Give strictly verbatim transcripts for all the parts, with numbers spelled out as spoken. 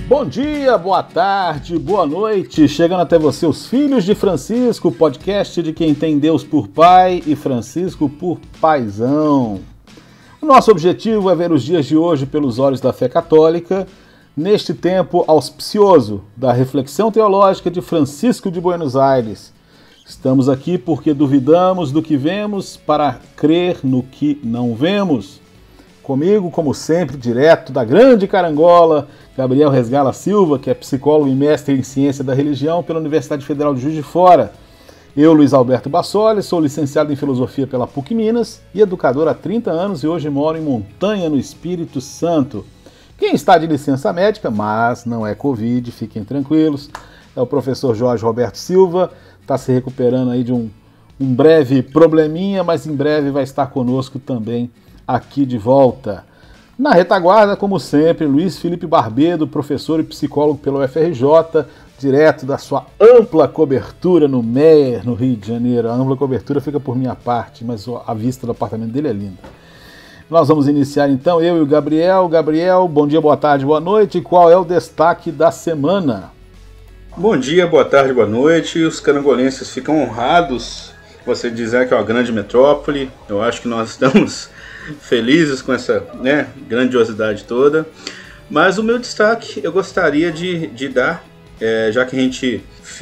Bom dia, boa tarde, boa noite, chegando até você os Filhos de Francisco, podcast de quem tem Deus por Pai e Francisco por Paizão. O nosso objetivo é ver os dias de hoje pelos olhos da fé católica, neste tempo auspicioso da reflexão teológica de Francisco de Buenos Aires. Estamos aqui porque duvidamos do que vemos para crer no que não vemos. Comigo, como sempre, direto da grande carangola, Gabriel Resgala Silva, que é psicólogo e mestre em ciência da religião pela Universidade Federal de Juiz de Fora. Eu, Luiz Alberto Bassoli, sou licenciado em filosofia pela PUC Minas e educador há trinta anos e hoje moro em Montanha, no Espírito Santo. Quem está de licença médica, mas não é Covid, fiquem tranquilos, é o professor Jorge Roberto Silva, está se recuperando aí de um, um breve probleminha, mas em breve vai estar conosco também aqui de volta. Na retaguarda, como sempre, Luiz Felipe Barbedo, professor e psicólogo pela U F R J, direto da sua ampla cobertura no Meier, no Rio de Janeiro. A ampla cobertura fica por minha parte, mas a vista do apartamento dele é linda. Nós vamos iniciar então, eu e o Gabriel. Gabriel, bom dia, boa tarde, boa noite. Qual é o destaque da semana? Bom dia, boa tarde, boa noite. Os carangolenses ficam honrados você dizer que é uma grande metrópole. Eu acho que nós estamos felizes com essa, né, grandiosidade toda. Mas o meu destaque eu gostaria de, de dar, é, já que a gente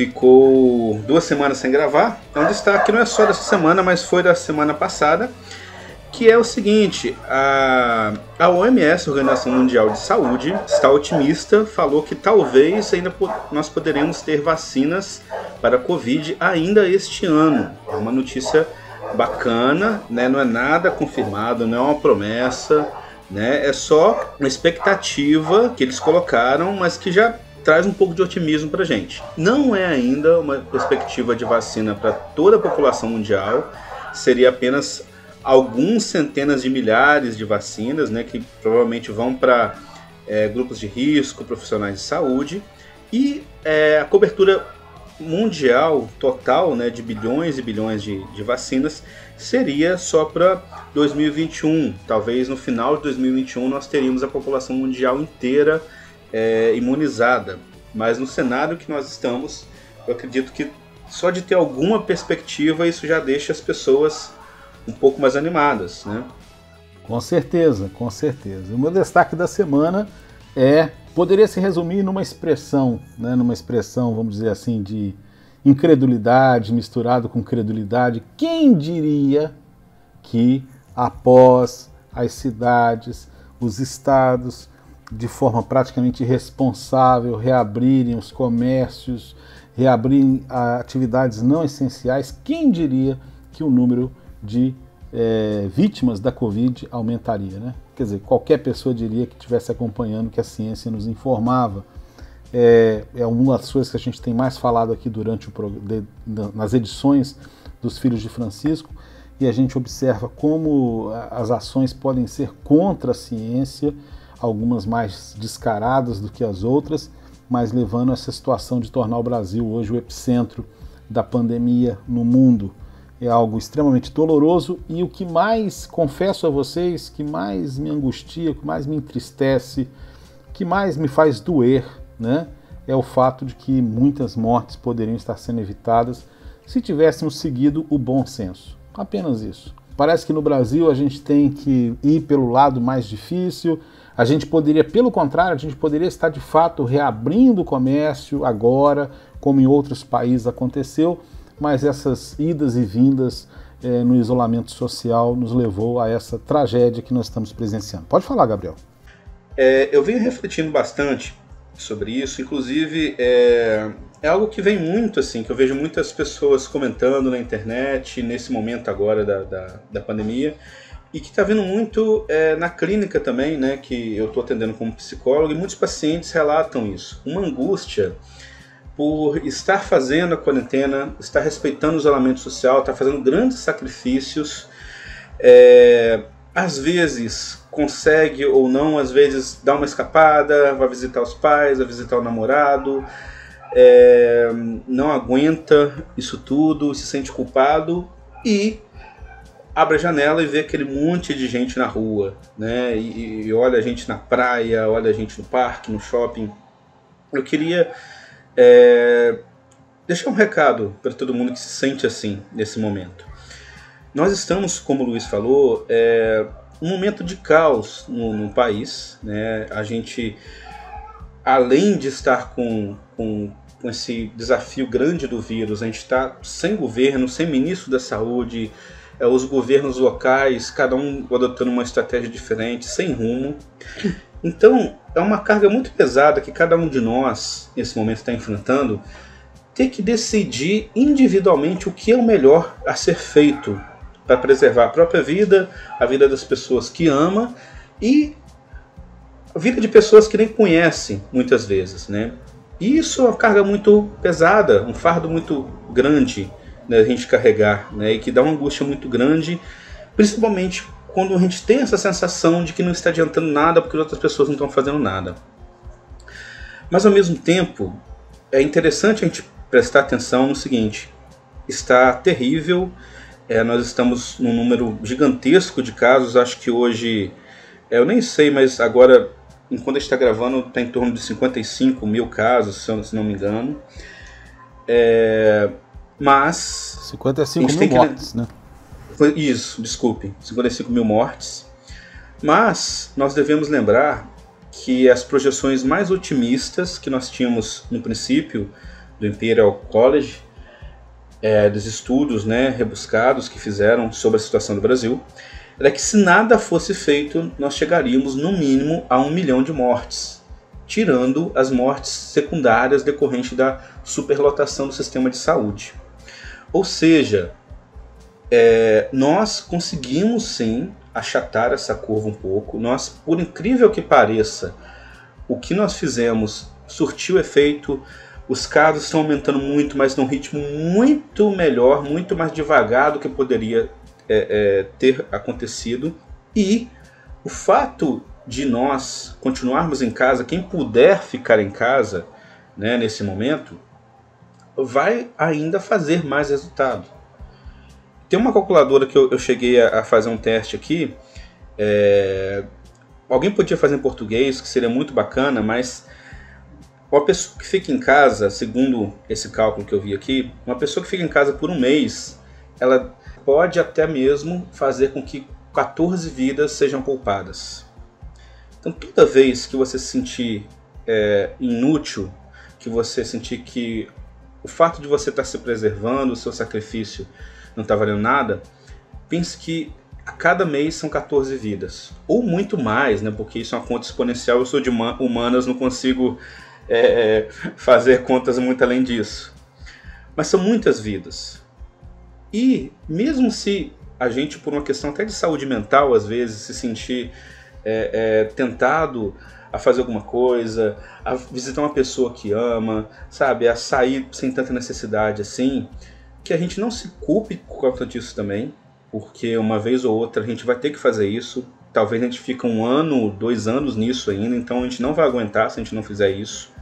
ficou duas semanas sem gravar, é um destaque que não é só dessa semana, mas foi da semana passada, que é o seguinte: a, a O M S, Organização Mundial de Saúde, está otimista, falou que talvez ainda nós poderemos ter vacinas para a Covid ainda este ano. É uma notícia bacana, né? Não é nada confirmado, não é uma promessa, né? É só uma expectativa que eles colocaram, mas que já traz um pouco de otimismo para a gente. Não é ainda uma perspectiva de vacina para toda a população mundial, seria apenas alguns centenas de milhares de vacinas, né, que provavelmente vão para é, grupos de risco, profissionais de saúde, e é, a cobertura mundial total, né, de bilhões e bilhões de, de vacinas seria só para dois mil e vinte e um. Talvez no final de dois mil e vinte e um nós teríamos a população mundial inteira é, imunizada. Mas no cenário que nós estamos, eu acredito que só de ter alguma perspectiva isso já deixa as pessoas um pouco mais animadas, né? Com certeza, com certeza. O meu destaque da semana é, poderia se resumir numa expressão, né, numa expressão, vamos dizer assim, de incredulidade misturado com credulidade. Quem diria que após as cidades, os estados, de forma praticamente irresponsável, reabrirem os comércios, reabrirem atividades não essenciais, quem diria que o número de é, vítimas da Covid aumentaria, né? Quer dizer, qualquer pessoa diria que estivesse acompanhando o que a ciência nos informava. É, é uma das coisas que a gente tem mais falado aqui durante o de, nas edições dos Filhos de Francisco, e a gente observa como as ações podem ser contra a ciência, algumas mais descaradas do que as outras, mas levando a essa situação de tornar o Brasil hoje o epicentro da pandemia no mundo. É algo extremamente doloroso, e o que mais, confesso a vocês, que mais me angustia, que mais me entristece, que mais me faz doer, né, é o fato de que muitas mortes poderiam estar sendo evitadas se tivéssemos seguido o bom senso. Apenas isso. Parece que no Brasil a gente tem que ir pelo lado mais difícil, a gente poderia, pelo contrário, a gente poderia estar de fato reabrindo o comércio agora, como em outros países aconteceu, mas essas idas e vindas eh, no isolamento social nos levou a essa tragédia que nós estamos presenciando. Pode falar, Gabriel. É, eu venho refletindo bastante sobre isso, inclusive é, é algo que vem muito, assim, que eu vejo muitas pessoas comentando na internet, nesse momento agora da, da, da pandemia, e que está vindo muito é, na clínica também, né, que eu estou atendendo como psicólogo, e muitos pacientes relatam isso, uma angústia por estar fazendo a quarentena, estar respeitando o isolamento social, estar fazendo grandes sacrifícios, é, às vezes consegue ou não, às vezes dá uma escapada, vai visitar os pais, vai visitar o namorado, é, não aguenta isso tudo, se sente culpado e abre a janela e vê aquele monte de gente na rua, né? E, e olha a gente na praia, olha a gente no parque, no shopping. eu queria é, deixar um recado para todo mundo que se sente assim nesse momento. Nós estamos, como o Luiz falou, é, um momento de caos no, no país, né? A gente, além de estar com, com, com esse desafio grande do vírus, a gente está sem governo, sem ministro da saúde, é, os governos locais, cada um adotando uma estratégia diferente, sem rumo. Então, é uma carga muito pesada que cada um de nós, nesse momento, está enfrentando, ter que decidir individualmente o que é o melhor a ser feito para preservar a própria vida, a vida das pessoas que ama e a vida de pessoas que nem conhecem muitas vezes, né? E isso é uma carga muito pesada, um fardo muito grande, né, a gente carregar, né, e que dá uma angústia muito grande, principalmente quando a gente tem essa sensação de que não está adiantando nada porque outras pessoas não estão fazendo nada. Mas ao mesmo tempo, é interessante a gente prestar atenção no seguinte: está terrível. É, nós estamos num número gigantesco de casos, acho que hoje, é, eu nem sei, mas agora, enquanto a gente está gravando, está em torno de cinquenta e cinco mil casos, se, eu, se não me engano. É, mas... cinquenta e cinco mil mortes, que... né? Isso, desculpe, cinquenta e cinco mil mortes. Mas nós devemos lembrar que as projeções mais otimistas que nós tínhamos no princípio do Imperial College, É, dos estudos, né, rebuscados que fizeram sobre a situação do Brasil, era que se nada fosse feito, nós chegaríamos no mínimo a um milhão de mortes, tirando as mortes secundárias decorrentes da superlotação do sistema de saúde. Ou seja, é, nós conseguimos sim achatar essa curva um pouco. Nós, por incrível que pareça, o que nós fizemos surtiu efeito. Os casos estão aumentando muito, mas num ritmo muito melhor, muito mais devagar do que poderia é, é, ter acontecido. E o fato de nós continuarmos em casa, quem puder ficar em casa, né, nesse momento, vai ainda fazer mais resultado. Tem uma calculadora que eu, eu cheguei a, a fazer um teste aqui. É, alguém podia fazer em português, que seria muito bacana, mas... Uma pessoa que fica em casa, segundo esse cálculo que eu vi aqui, uma pessoa que fica em casa por um mês, ela pode até mesmo fazer com que quatorze vidas sejam poupadas. Então, toda vez que você se sentir é, inútil, que você sentir que o fato de você estar se preservando, o seu sacrifício não está valendo nada, pense que a cada mês são quatorze vidas. Ou muito mais, né? Porque isso é uma conta exponencial, eu sou de humanas, não consigo... É, fazer contas muito além disso. Mas são muitas vidas. E mesmo se a gente, por uma questão até de saúde mental, às vezes se sentir é, é, tentado a fazer alguma coisa, a visitar uma pessoa que ama, sabe, a sair sem tanta necessidade assim, que a gente não se culpe por conta disso também, porque uma vez ou outra a gente vai ter que fazer isso. Talvez a gente fique um ano, dois anos nisso ainda, então a gente não vai aguentar se a gente não fizer isso.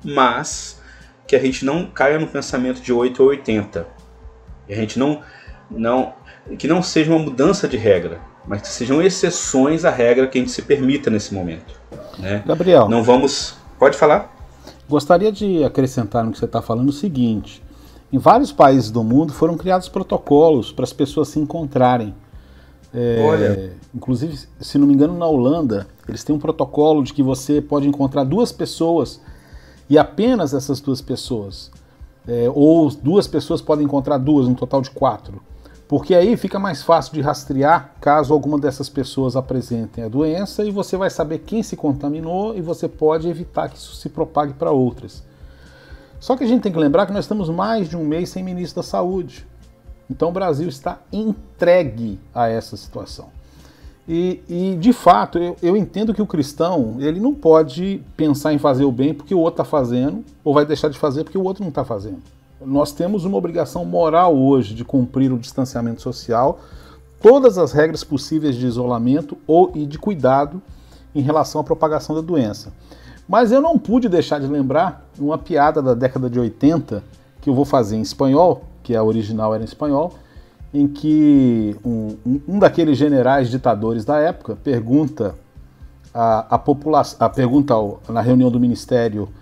Mas que a gente não caia no pensamento de oito ou oitenta. E a gente não, não, que não seja uma mudança de regra, mas que sejam exceções à regra que a gente se permita nesse momento, né? Gabriel, não vamos... Pode falar? Gostaria de acrescentar no que você está falando o seguinte: em vários países do mundo foram criados protocolos para as pessoas se encontrarem. É, Olha. Inclusive, se não me engano, na Holanda, eles têm um protocolo de que você pode encontrar duas pessoas e apenas essas duas pessoas, é, ou duas pessoas podem encontrar duas, um total de quatro, porque aí fica mais fácil de rastrear caso alguma dessas pessoas apresentem a doença e você vai saber quem se contaminou e você pode evitar que isso se propague para outras. Só que a gente tem que lembrar que nós estamos mais de um mês sem ministro da Saúde. Então o Brasil está entregue a essa situação. E, e de fato, eu, eu entendo que o cristão ele não pode pensar em fazer o bem porque o outro está fazendo, ou vai deixar de fazer porque o outro não está fazendo. Nós temos uma obrigação moral hoje de cumprir o distanciamento social, todas as regras possíveis de isolamento ou, e de cuidado em relação à propagação da doença. Mas eu não pude deixar de lembrar uma piada da década de oitenta, que eu vou fazer em espanhol, que a original era em espanhol, em que um, um daqueles generais ditadores da época pergunta a, a população, a pergunta ao, na reunião do ministério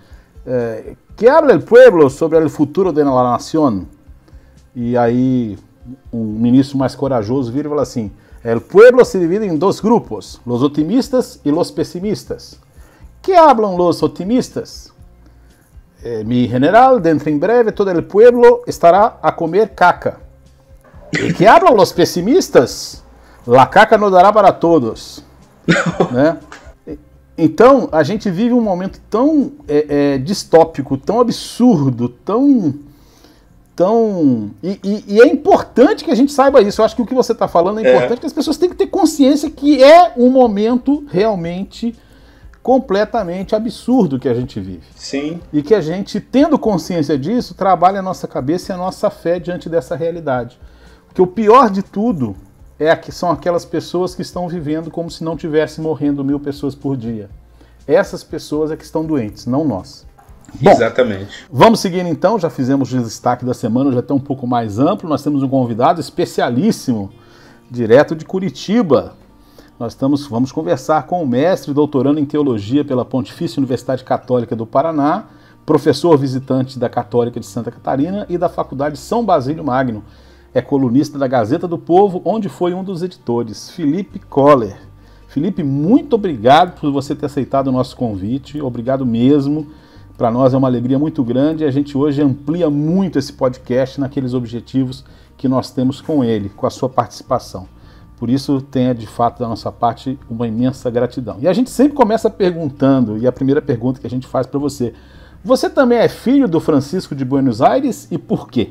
é, que habla el pueblo sobre el futuro de la nación. E aí um ministro mais corajoso vira e fala assim, el pueblo se divide em dois grupos, los otimistas e los pesimistas. Que hablan los otimistas? Eh, mi general, dentro em breve todo el pueblo estará a comer caca. E que hablan los pesimistas? La caca não dará para todos. Né? Então, a gente vive um momento tão é, é, distópico, tão absurdo, tão... tão e, e, e é importante que a gente saiba isso. Eu acho que o que você está falando é importante, é. que as pessoas têm que ter consciência que é um momento realmente completamente absurdo que a gente vive. Sim. E que a gente, tendo consciência disso, trabalha a nossa cabeça e a nossa fé diante dessa realidade. Porque o pior de tudo é que são aquelas pessoas que estão vivendo como se não tivesse morrendo mil pessoas por dia. Essas pessoas é que estão doentes, não nós. Bom, exatamente. Vamos seguir então, já fizemos o destaque da semana, já está um pouco mais amplo. Nós temos um convidado especialíssimo, direto de Curitiba. Nós estamos, vamos conversar com o mestre doutorando em Teologia pela Pontifícia Universidade Católica do Paraná, professor visitante da Católica de Santa Catarina e da Faculdade São Basílio Magno. É colunista da Gazeta do Povo, onde foi um dos editores, Felipe Koller. Felipe, muito obrigado por você ter aceitado o nosso convite, obrigado mesmo. Para nós é uma alegria muito grande e a gente hoje amplia muito esse podcast naqueles objetivos que nós temos com ele, com a sua participação. Por isso, tenha de fato da nossa parte uma imensa gratidão. E a gente sempre começa perguntando, e a primeira pergunta que a gente faz para você, você também é filho do Francisco de Buenos Aires e por quê?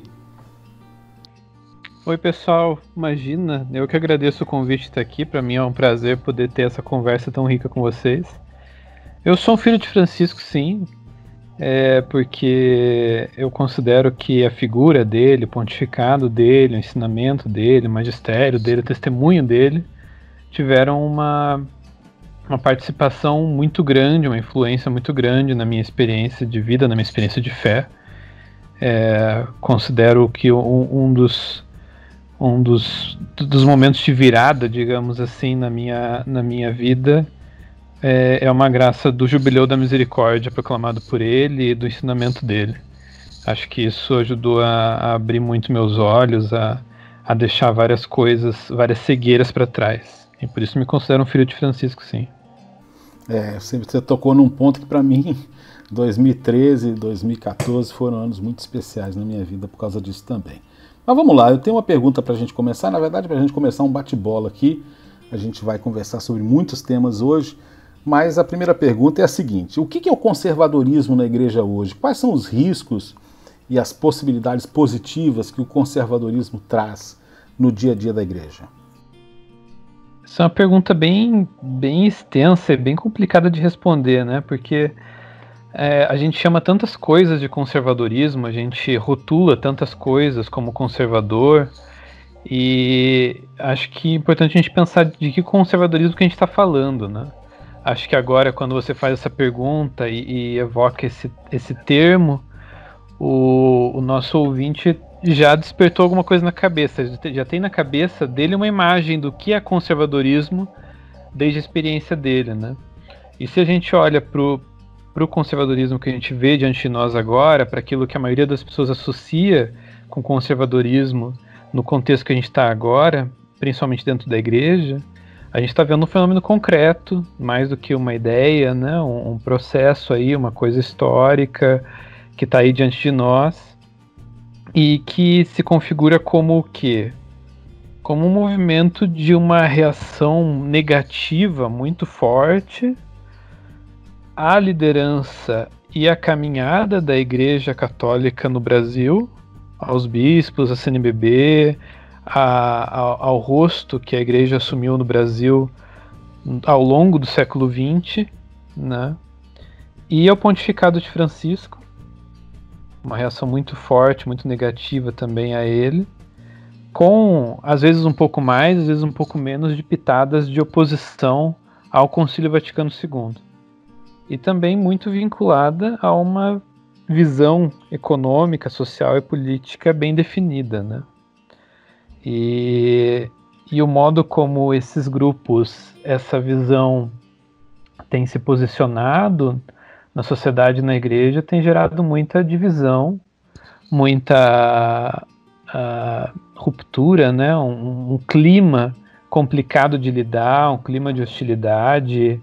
Oi pessoal, imagina, eu que agradeço o convite de estar aqui, para mim é um prazer poder ter essa conversa tão rica com vocês. Eu sou um filho de Francisco, sim, é porque eu considero que a figura dele, o pontificado dele, o ensinamento dele, o magistério dele, o testemunho dele, tiveram uma, uma participação muito grande, uma influência muito grande na minha experiência de vida, na minha experiência de fé. É, considero que um, um dos um dos, dos momentos de virada, digamos assim, na minha, na minha vida é, é uma graça do Jubileu da Misericórdia proclamado por ele e do ensinamento dele. Acho que isso ajudou a, a abrir muito meus olhos, a, a deixar várias coisas, várias cegueiras para trás. E por isso me considero um filho de Francisco, sim. É, você tocou num ponto que para mim dois mil e treze, dois mil e quatorze foram anos muito especiais na minha vida por causa disso também. Mas vamos lá, eu tenho uma pergunta para a gente começar, na verdade para a gente começar um bate-bola aqui, a gente vai conversar sobre muitos temas hoje, mas a primeira pergunta é a seguinte, o que é o conservadorismo na igreja hoje? Quais são os riscos e as possibilidades positivas que o conservadorismo traz no dia a dia da igreja? Essa é uma pergunta bem, bem extensa e bem complicada de responder, né? Porque é, a gente chama tantas coisas de conservadorismo, a gente rotula tantas coisas como conservador, e acho que é importante a gente pensar de que conservadorismo que a gente está falando, né? Acho que agora, quando você faz essa pergunta e, e evoca esse, esse termo, o, o nosso ouvinte já despertou alguma coisa na cabeça, já tem na cabeça dele uma imagem do que é conservadorismo desde a experiência dele, né? E se a gente olha pro para o conservadorismo que a gente vê diante de nós agora, para aquilo que a maioria das pessoas associa com conservadorismo no contexto que a gente está agora, principalmente dentro da igreja, a gente está vendo um fenômeno concreto, mais do que uma ideia, né? um, um processo aí, uma coisa histórica que está aí diante de nós e que se configura como o quê? Como um movimento de uma reação negativa muito forte a liderança e a caminhada da Igreja Católica no Brasil, aos bispos, à C N B B, a, ao, ao rosto que a Igreja assumiu no Brasil ao longo do século vinte, né? E ao pontificado de Francisco, uma reação muito forte, muito negativa também a ele, com às vezes um pouco mais, às vezes um pouco menos de pitadas de oposição ao Concílio Vaticano segundo. E também muito vinculada a uma visão econômica, social e política bem definida, né? E, e o modo como esses grupos, essa visão tem se posicionado na sociedade e na igreja tem gerado muita divisão, muita uh, ruptura, né? um, um clima complicado de lidar, um clima de hostilidade.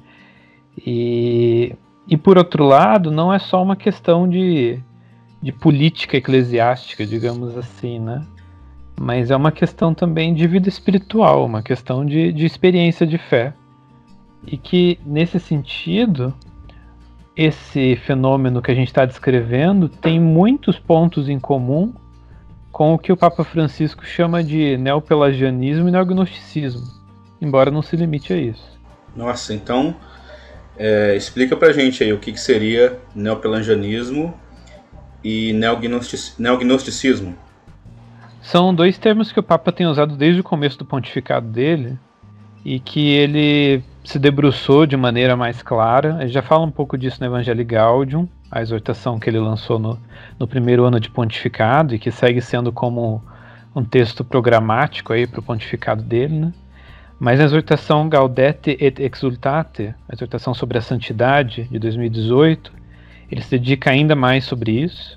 E, e por outro lado, não é só uma questão de, de política eclesiástica, digamos assim, né? Mas é uma questão também de vida espiritual, uma questão de, de experiência de fé. E que, nesse sentido, esse fenômeno que a gente está descrevendo tem muitos pontos em comum com o que o Papa Francisco chama de neopelagianismo e neognosticismo, embora não se limite a isso. Nossa, então é, explica pra gente aí o que, que seria neopelagianismo e neognostic, neognosticismo. São dois termos que o Papa tem usado desde o começo do pontificado dele e que ele se debruçou de maneira mais clara. Ele já fala um pouco disso no Evangelii Gaudium, a exortação que ele lançou no, no primeiro ano de pontificado e que segue sendo como um texto programático para o pontificado dele, né? Mas a exortação Gaudete et Exultate, a exortação sobre a santidade de dois mil e dezoito, ele se dedica ainda mais sobre isso.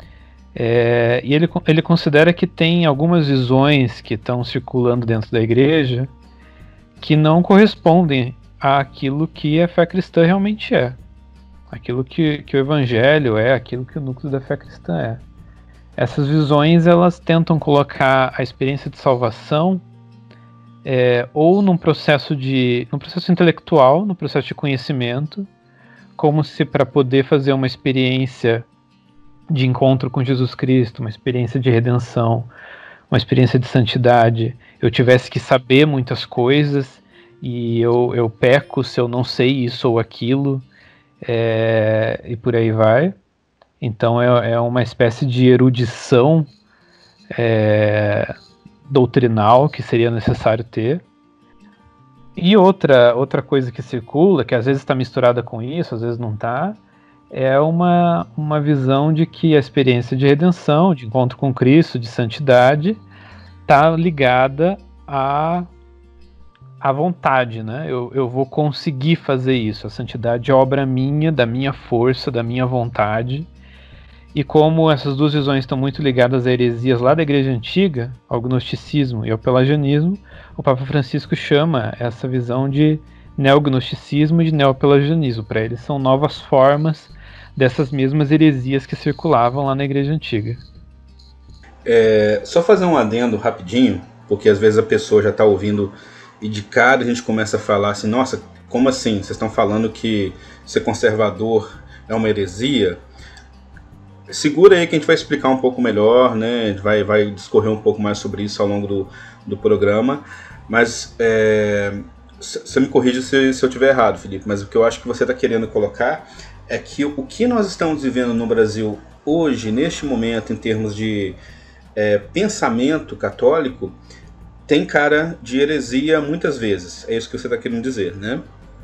É, e ele, ele considera que tem algumas visões que estão circulando dentro da igreja que não correspondem àquilo que a fé cristã realmente é. Aquilo que, que o evangelho é, aquilo que o núcleo da fé cristã é. Essas visões, elas tentam colocar a experiência de salvação é, ou num processo, de, num processo intelectual, no processo de conhecimento, como se para poder fazer uma experiência de encontro com Jesus Cristo, uma experiência de redenção, uma experiência de santidade, eu tivesse que saber muitas coisas e eu, eu peco se eu não sei isso ou aquilo, é, e por aí vai. Então é, é uma espécie de erudição é, doutrinal que seria necessário ter. E outra, outra coisa que circula, que às vezes está misturada com isso, às vezes não está, é uma, uma visão de que a experiência de redenção, de encontro com Cristo, de santidade, está ligada à, à vontade, né? Eu, eu vou conseguir fazer isso. A santidade é obra minha, da minha força, da minha vontade. E como essas duas visões estão muito ligadas a heresias lá da Igreja Antiga, ao gnosticismo e ao pelagianismo, o Papa Francisco chama essa visão de neognosticismo e de neopelagianismo. Para ele são novas formas dessas mesmas heresias que circulavam lá na Igreja Antiga. É, só fazer um adendo rapidinho, porque às vezes a pessoa já está ouvindo e de cara a gente começa a falar assim, nossa, como assim? Vocês estão falando que ser conservador é uma heresia? Segura aí que a gente vai explicar um pouco melhor, né? A gente vai, vai discorrer um pouco mais sobre isso ao longo do, do programa, mas é, você me corrige se, se eu estiver errado, Felipe, mas o que eu acho que você está querendo colocar é que o que nós estamos vivendo no Brasil hoje, neste momento, em termos de é, pensamento católico, tem cara de heresia muitas vezes. É isso que você está querendo dizer, né?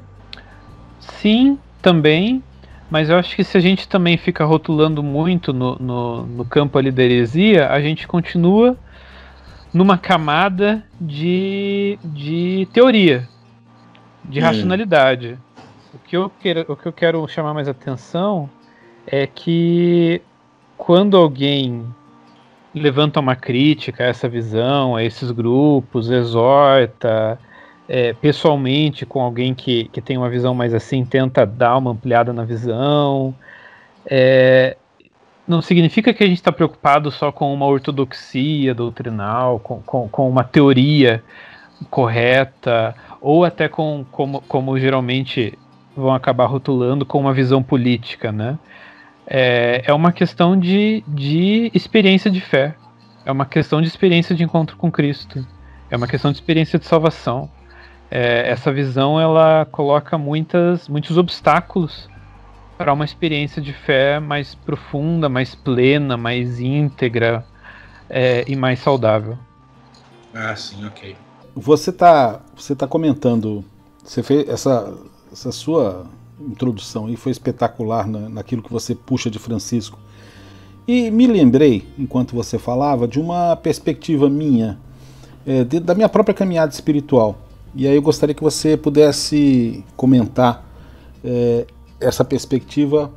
Sim, também, mas eu acho que se a gente também fica rotulando muito no, no, no campo ali da heresia, a gente continua numa camada de, de teoria, de hum. racionalidade. O que, eu quero, o que eu quero chamar mais atenção é que quando alguém levanta uma crítica a essa visão, a esses grupos, exorta é, pessoalmente com alguém que, que tem uma visão mais assim, tenta dar uma ampliada na visão, é, não significa que a gente está preocupado só com uma ortodoxia doutrinal, com, com, com uma teoria correta, ou até com, como, como geralmente vão acabar rotulando, com uma visão política, né? É, é uma questão de, de experiência de fé, é uma questão de experiência de encontro com Cristo, é uma questão de experiência de salvação. É, essa visão, ela coloca muitas, muitos obstáculos para uma experiência de fé mais profunda, mais plena, mais íntegra é, e mais saudável. Ah, sim, ok. Você está você tá comentando, você fez essa, essa sua introdução aí foi espetacular na, naquilo que você puxa de Francisco. E me lembrei, enquanto você falava, de uma perspectiva minha, é, de, da minha própria caminhada espiritual. E aí eu gostaria que você pudesse comentar é, essa perspectiva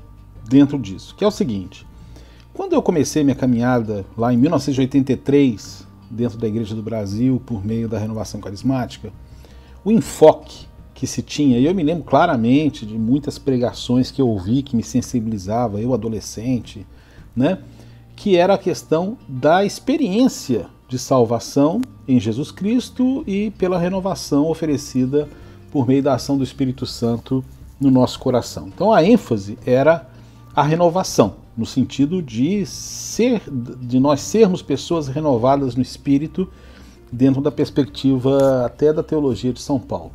dentro disso, que é o seguinte. Quando eu comecei minha caminhada lá em mil novecentos e oitenta e três, dentro da Igreja do Brasil, por meio da renovação carismática, o enfoque que se tinha, e eu me lembro claramente de muitas pregações que eu ouvi, que me sensibilizava, eu adolescente, né, que era a questão da experiência de salvação em Jesus Cristo e pela renovação oferecida por meio da ação do Espírito Santo no nosso coração. Então a ênfase era a renovação, no sentido de ser, de nós sermos pessoas renovadas no Espírito, dentro da perspectiva até da teologia de São Paulo.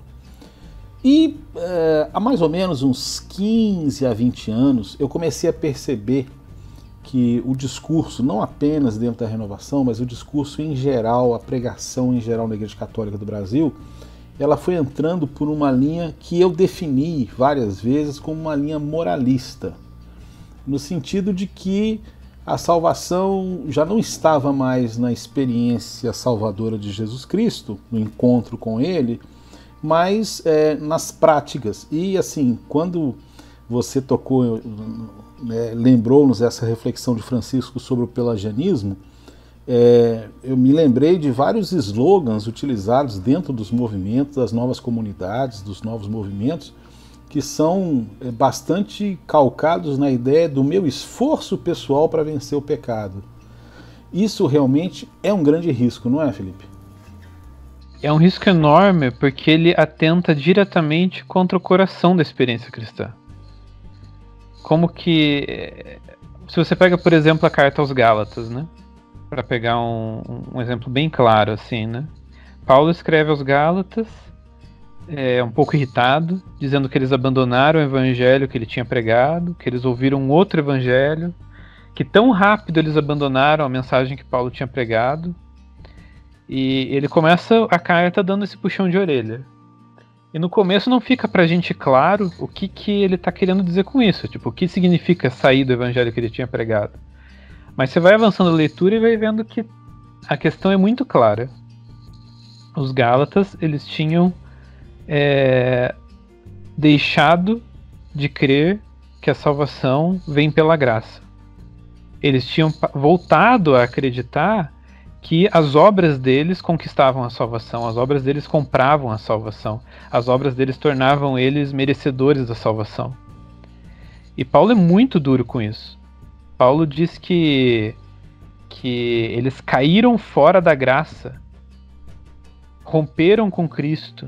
E é, há mais ou menos uns quinze a vinte anos eu comecei a perceber que o discurso, não apenas dentro da renovação, mas o discurso em geral, a pregação em geral na Igreja Católica do Brasil, ela foi entrando por uma linha que eu defini várias vezes como uma linha moralista, no sentido de que a salvação já não estava mais na experiência salvadora de Jesus Cristo, no encontro com Ele, mas é, nas práticas. E assim, quando você tocou, né, lembrou-nos essa reflexão de Francisco sobre o pelagianismo, é, eu me lembrei de vários slogans utilizados dentro dos movimentos, das novas comunidades, dos novos movimentos, que são bastante calcados na ideia do meu esforço pessoal para vencer o pecado. Isso realmente é um grande risco, não é, Felipe? É um risco enorme, porque ele atenta diretamente contra o coração da experiência cristã. Como que... Se você pega, por exemplo, a carta aos Gálatas, né? Para pegar um, um exemplo bem claro, assim, né? Paulo escreve aos Gálatas, é, um pouco irritado, dizendo que eles abandonaram o evangelho que ele tinha pregado, que eles ouviram outro evangelho, que tão rápido eles abandonaram a mensagem que Paulo tinha pregado. E ele começa a carta dando esse puxão de orelha. E no começo não fica pra gente claro o que, que ele tá querendo dizer com isso, tipo, o que significa sair do evangelho que ele tinha pregado. Mas você vai avançando a leitura e vai vendo que a questão é muito clara. Os Gálatas, eles tinham é, deixado de crer que a salvação vem pela graça. Eles tinham voltado a acreditar que as obras deles conquistavam a salvação, as obras deles compravam a salvação, as obras deles tornavam eles merecedores da salvação. E Paulo é muito duro com isso. Paulo diz que, que eles caíram fora da graça, romperam com Cristo.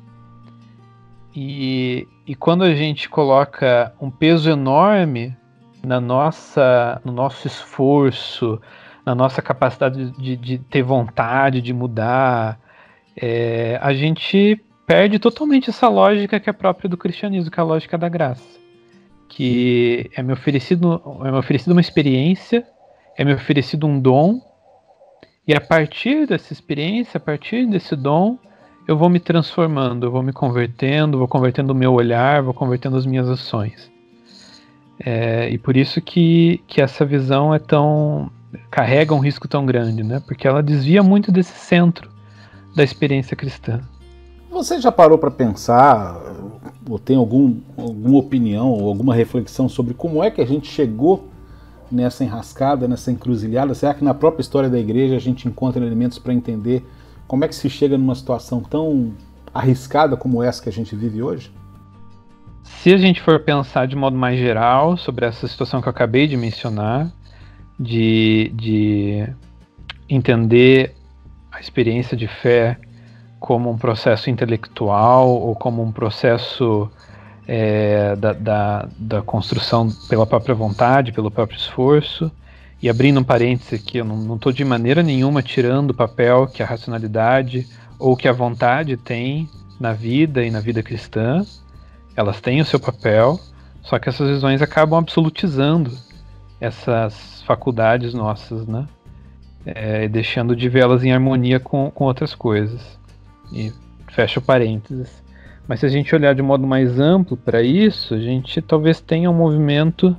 E, e quando a gente coloca um peso enorme na nossa, no nosso esforço, na nossa capacidade de, de ter vontade de mudar, é, a gente perde totalmente essa lógica que é própria do cristianismo, que é a lógica da graça. Que é me oferecido, é me oferecido uma experiência, é me oferecido um dom, e a partir dessa experiência, a partir desse dom, eu vou me transformando, eu vou me convertendo, vou convertendo o meu olhar, vou convertendo as minhas ações. É, e por isso que, que essa visão é tão... carrega um risco tão grande, né? Porque ela desvia muito desse centro da experiência cristã. Você já parou para pensar, ou tem algum, alguma opinião, ou alguma reflexão sobre como é que a gente chegou nessa enrascada, nessa encruzilhada? Será que na própria história da igreja a gente encontra elementos para entender como é que se chega numa situação tão arriscada como essa que a gente vive hoje? Se a gente for pensar de modo mais geral sobre essa situação que eu acabei de mencionar, de, de entender a experiência de fé como um processo intelectual ou como um processo é, da, da, da construção pela própria vontade, pelo próprio esforço. E abrindo um parêntese aqui, eu não estou de maneira nenhuma tirando o papel que a racionalidade ou que a vontade tem na vida e na vida cristã. Elas têm o seu papel, só que essas visões acabam absolutizando essas faculdades nossas, né? É, deixando de vê-las em harmonia com, com outras coisas. E fecha o parênteses. Mas se a gente olhar de modo mais amplo para isso, a gente talvez tenha um movimento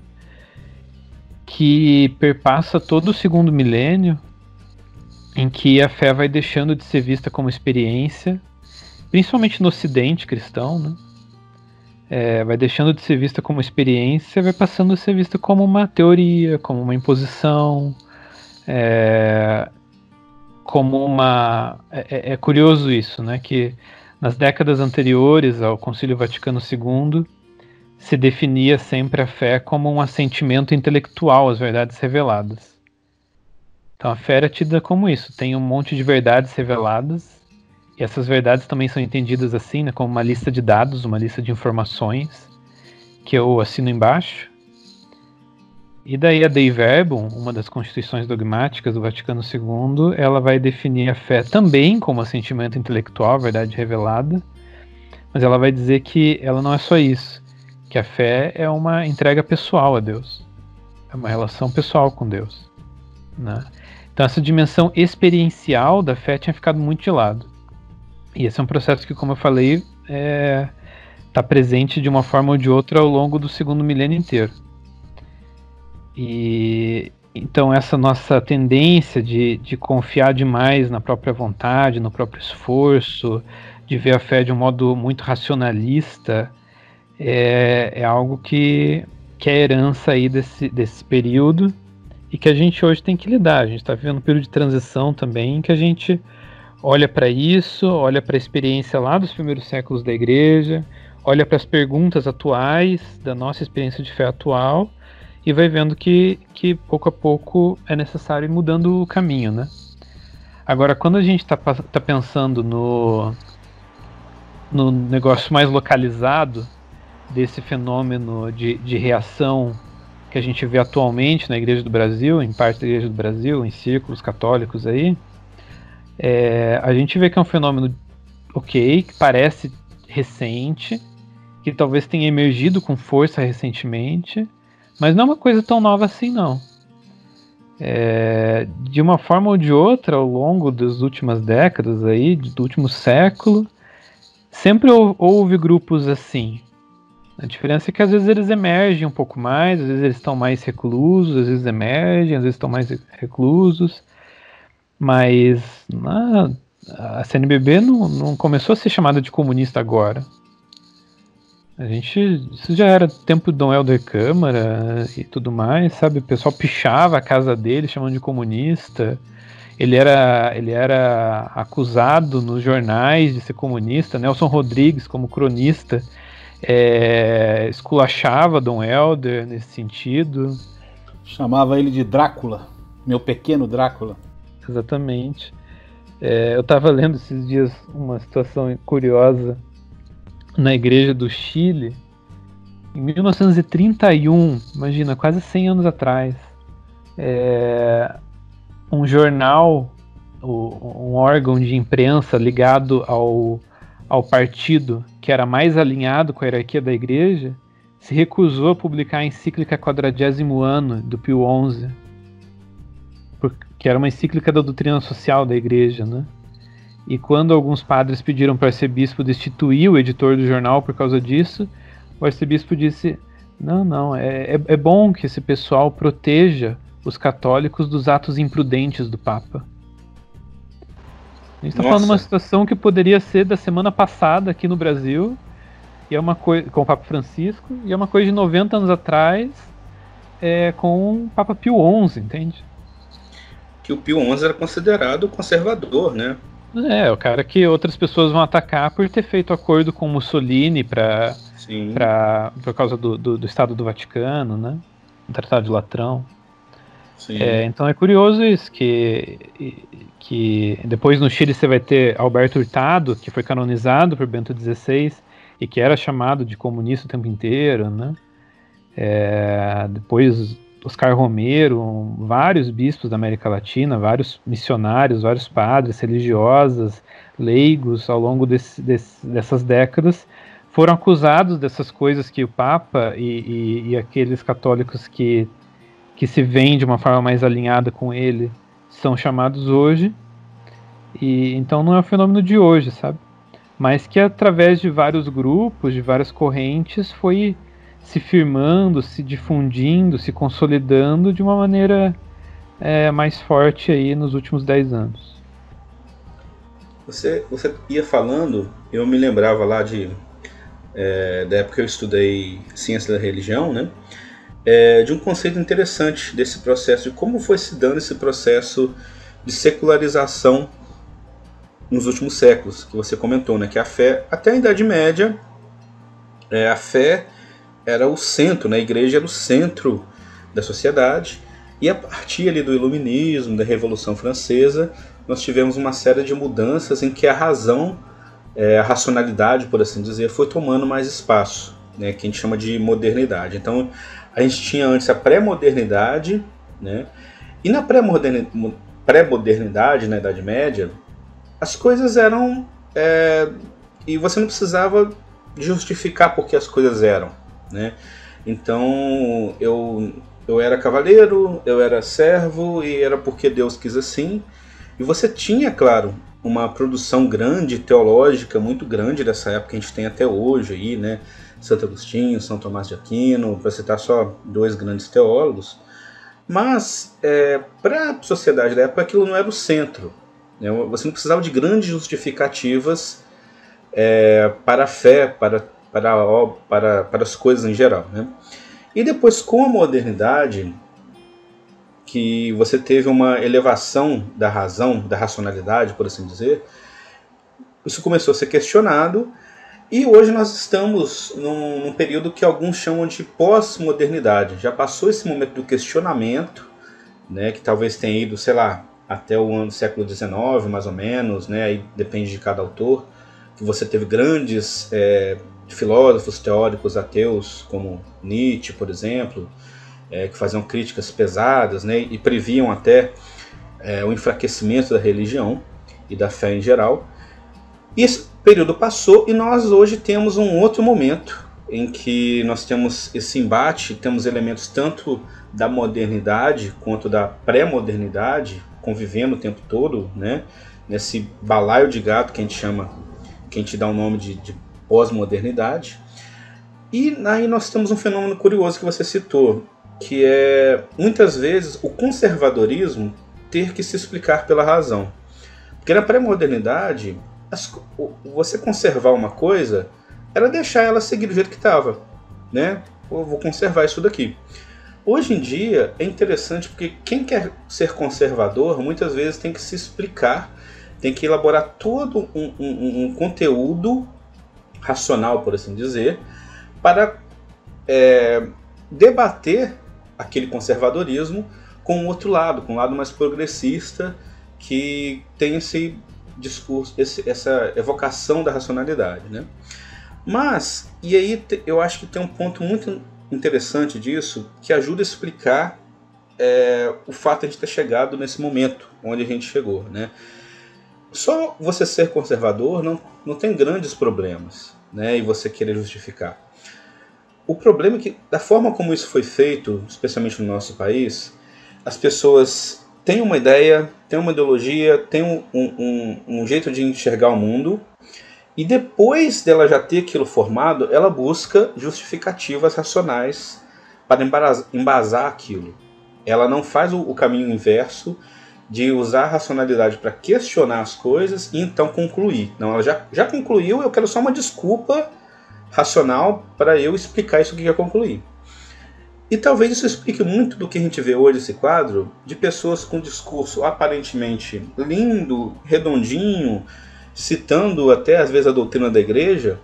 que perpassa todo o segundo milênio, em que a fé vai deixando de ser vista como experiência, principalmente no ocidente cristão, né? é, vai deixando de ser vista como experiência, vai passando a ser vista como uma teoria, como uma imposição, é, como uma... É, é curioso isso, né? Que nas décadas anteriores ao Concílio Vaticano segundo, se definia sempre a fé como um assentimento intelectual às verdades reveladas. Então a fé era tida como isso, tem um monte de verdades reveladas, e essas verdades também são entendidas assim, né, como uma lista de dados, uma lista de informações, que eu assino embaixo. E daí a Dei Verbum, uma das constituições dogmáticas do Vaticano segundo, ela vai definir a fé também como assentimento intelectual, verdade revelada, mas ela vai dizer que ela não é só isso, que a fé é uma entrega pessoal a Deus, é uma relação pessoal com Deus, né? Então essa dimensão experiencial da fé tinha ficado muito de lado. E esse é um processo que, como eu falei, está é, presente de uma forma ou de outra ao longo do segundo milênio inteiro. E então essa nossa tendência de, de confiar demais na própria vontade, no próprio esforço, de ver a fé de um modo muito racionalista, é, é algo que, que é herança aí desse, desse período, e que a gente hoje tem que lidar. A gente está vivendo um período de transição também, em que a gente olha para isso, olha para a experiência lá dos primeiros séculos da igreja, olha para as perguntas atuais da nossa experiência de fé atual, e vai vendo que, que pouco a pouco é necessário ir mudando o caminho, né? Agora, quando a gente está tá pensando no, no negócio mais localizado desse fenômeno de, de reação que a gente vê atualmente na Igreja do Brasil, em parte da Igreja do Brasil, em círculos católicos aí, é, a gente vê que é um fenômeno, ok, que parece recente, que talvez tenha emergido com força recentemente, mas não é uma coisa tão nova assim, não. É, de uma forma ou de outra, ao longo das últimas décadas aí, do último século, sempre houve grupos assim. A diferença é que às vezes eles emergem um pouco mais, às vezes eles estão mais reclusos, às vezes emergem, às vezes estão mais reclusos, mas na, a C N B B não, não começou a ser chamada de comunista agora. A gente, isso já era tempo de Dom Helder Câmara e tudo mais, sabe? O pessoal pichava a casa dele chamando de comunista. Ele era, ele era acusado nos jornais de ser comunista. Nelson Rodrigues, como cronista, É, esculachava Dom Helder nesse sentido. Chamava ele de Drácula, meu pequeno Drácula. Exatamente. É, eu estava lendo esses dias uma situação curiosa na Igreja do Chile, em mil novecentos e trinta e um, imagina, quase cem anos atrás. É, um jornal, um órgão de imprensa ligado ao ao partido que era mais alinhado com a hierarquia da igreja, se recusou a publicar a encíclica Quadragésimo Ano, do Pio onze, que era uma encíclica da doutrina social da igreja, né? E quando alguns padres pediram para o arcebispo destituir o editor do jornal por causa disso, o arcebispo disse, não, não, é, é, é bom que esse pessoal proteja os católicos dos atos imprudentes do Papa. A gente está falando de uma situação que poderia ser da semana passada aqui no Brasil, e é uma coisa com o Papa Francisco, e é uma coisa de noventa anos atrás, é, com o Papa Pio onze, entende? Que o Pio onze era considerado conservador, né? É, o cara que outras pessoas vão atacar por ter feito acordo com Mussolini pra, pra, por causa do, do, do Estado do Vaticano, né? O Tratado de Latrão. É, então é curioso isso, que, que depois no Chile você vai ter Alberto Hurtado, que foi canonizado por Bento dezesseis e que era chamado de comunista o tempo inteiro, né? É, depois Oscar Romero, vários bispos da América Latina, vários missionários, vários padres, religiosas, leigos ao longo desse, desse, dessas décadas foram acusados dessas coisas que o Papa e, e, e aqueles católicos que que se veem de uma forma mais alinhada com ele, são chamados hoje, e então não é um fenômeno de hoje, sabe? Mas que através de vários grupos, de várias correntes, foi se firmando, se difundindo, se consolidando de uma maneira é, mais forte aí nos últimos dez anos. Você, você ia falando, eu me lembrava lá de é, da época que eu estudei ciência da religião, né? É, de um conceito interessante desse processo, de como foi se dando esse processo de secularização nos últimos séculos, que você comentou, né? Que a fé, até a Idade Média, é, a fé era o centro, né? A igreja era o centro da sociedade, e a partir ali do Iluminismo, da Revolução Francesa, nós tivemos uma série de mudanças em que a razão, é, a racionalidade, por assim dizer, foi tomando mais espaço, né? Que a gente chama de modernidade. Então, a gente tinha antes a pré-modernidade, né? E na pré-modernidade, pré-modernidade, na Idade Média, as coisas eram... É, e você não precisava justificar por que as coisas eram, né? Então, eu, eu era cavaleiro, eu era servo, e era porque Deus quis assim. E você tinha, claro, uma produção grande, teológica, muito grande dessa época, que a gente tem até hoje, aí, né? Santo Agostinho, São Tomás de Aquino, para citar só dois grandes teólogos. Mas, é, para a sociedade da época, aquilo não era o centro, né? Você não precisava de grandes justificativas é, para a fé, para, para, para, para as coisas em geral, né? E depois, com a modernidade, que você teve uma elevação da razão, da racionalidade, por assim dizer, isso começou a ser questionado. E hoje nós estamos num, num período que alguns chamam de pós-modernidade. Já passou esse momento do questionamento, né, que talvez tenha ido, sei lá, até o ano século dezenove, mais ou menos, né, aí depende de cada autor, que você teve grandes é, filósofos teóricos ateus, como Nietzsche, por exemplo, é, que faziam críticas pesadas, né, e previam até é, o enfraquecimento da religião e da fé em geral. E esse período passou e nós hoje temos um outro momento em que nós temos esse embate, temos elementos tanto da modernidade quanto da pré-modernidade convivendo o tempo todo, né? Nesse balaio de gato que a gente chama, que a gente dá o nome de, de pós-modernidade. E aí nós temos um fenômeno curioso que você citou, que é muitas vezes o conservadorismo ter que se explicar pela razão. Porque na pré-modernidade, As, você conservar uma coisa era deixar ela seguir do jeito que estava, né? Eu vou conservar isso daqui. Hoje em dia é interessante porque quem quer ser conservador muitas vezes tem que se explicar, tem que elaborar todo um, um, um conteúdo racional, por assim dizer, para é, debater aquele conservadorismo com o outro lado, com o lado mais progressista, que tem esse discurso, esse, essa evocação da racionalidade, né? Mas, e aí eu acho que tem um ponto muito interessante disso, que ajuda a explicar é, o fato de a gente ter chegado nesse momento onde a gente chegou, né? Só você ser conservador não, não tem grandes problemas, né? E você querer justificar. O problema é que, da forma como isso foi feito, especialmente no nosso país, as pessoas têm uma ideia, têm uma ideologia, têm um, um, um jeito de enxergar o mundo, e depois dela já ter aquilo formado, ela busca justificativas racionais para embasar aquilo. Ela não faz o, o caminho inverso de usar a racionalidade para questionar as coisas e então concluir. Não, ela já, já concluiu, eu quero só uma desculpa racional para eu explicar isso que quer concluir. E talvez isso explique muito do que a gente vê hoje, esse quadro, de pessoas com discurso aparentemente lindo, redondinho, citando até às vezes a doutrina da igreja,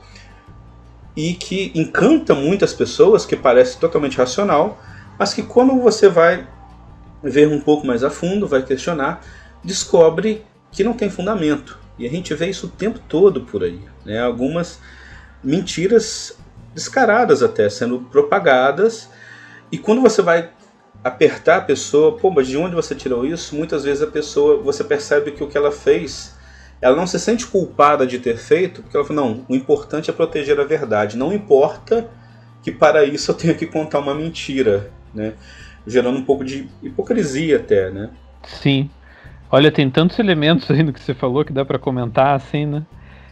e que encanta muitas pessoas, que parece totalmente racional, mas que quando você vai ver um pouco mais a fundo, vai questionar, descobre que não tem fundamento. E a gente vê isso o tempo todo por aí, né? Algumas mentiras descaradas até sendo propagadas, e quando você vai apertar a pessoa, pô, mas de onde você tirou isso? Muitas vezes a pessoa, você percebe que o que ela fez, ela não se sente culpada de ter feito, porque ela fala, não, o importante é proteger a verdade, não importa que para isso eu tenha que contar uma mentira, né? Gerando um pouco de hipocrisia até, né? Sim. Olha, tem tantos elementos aí no que você falou que dá para comentar, assim, né?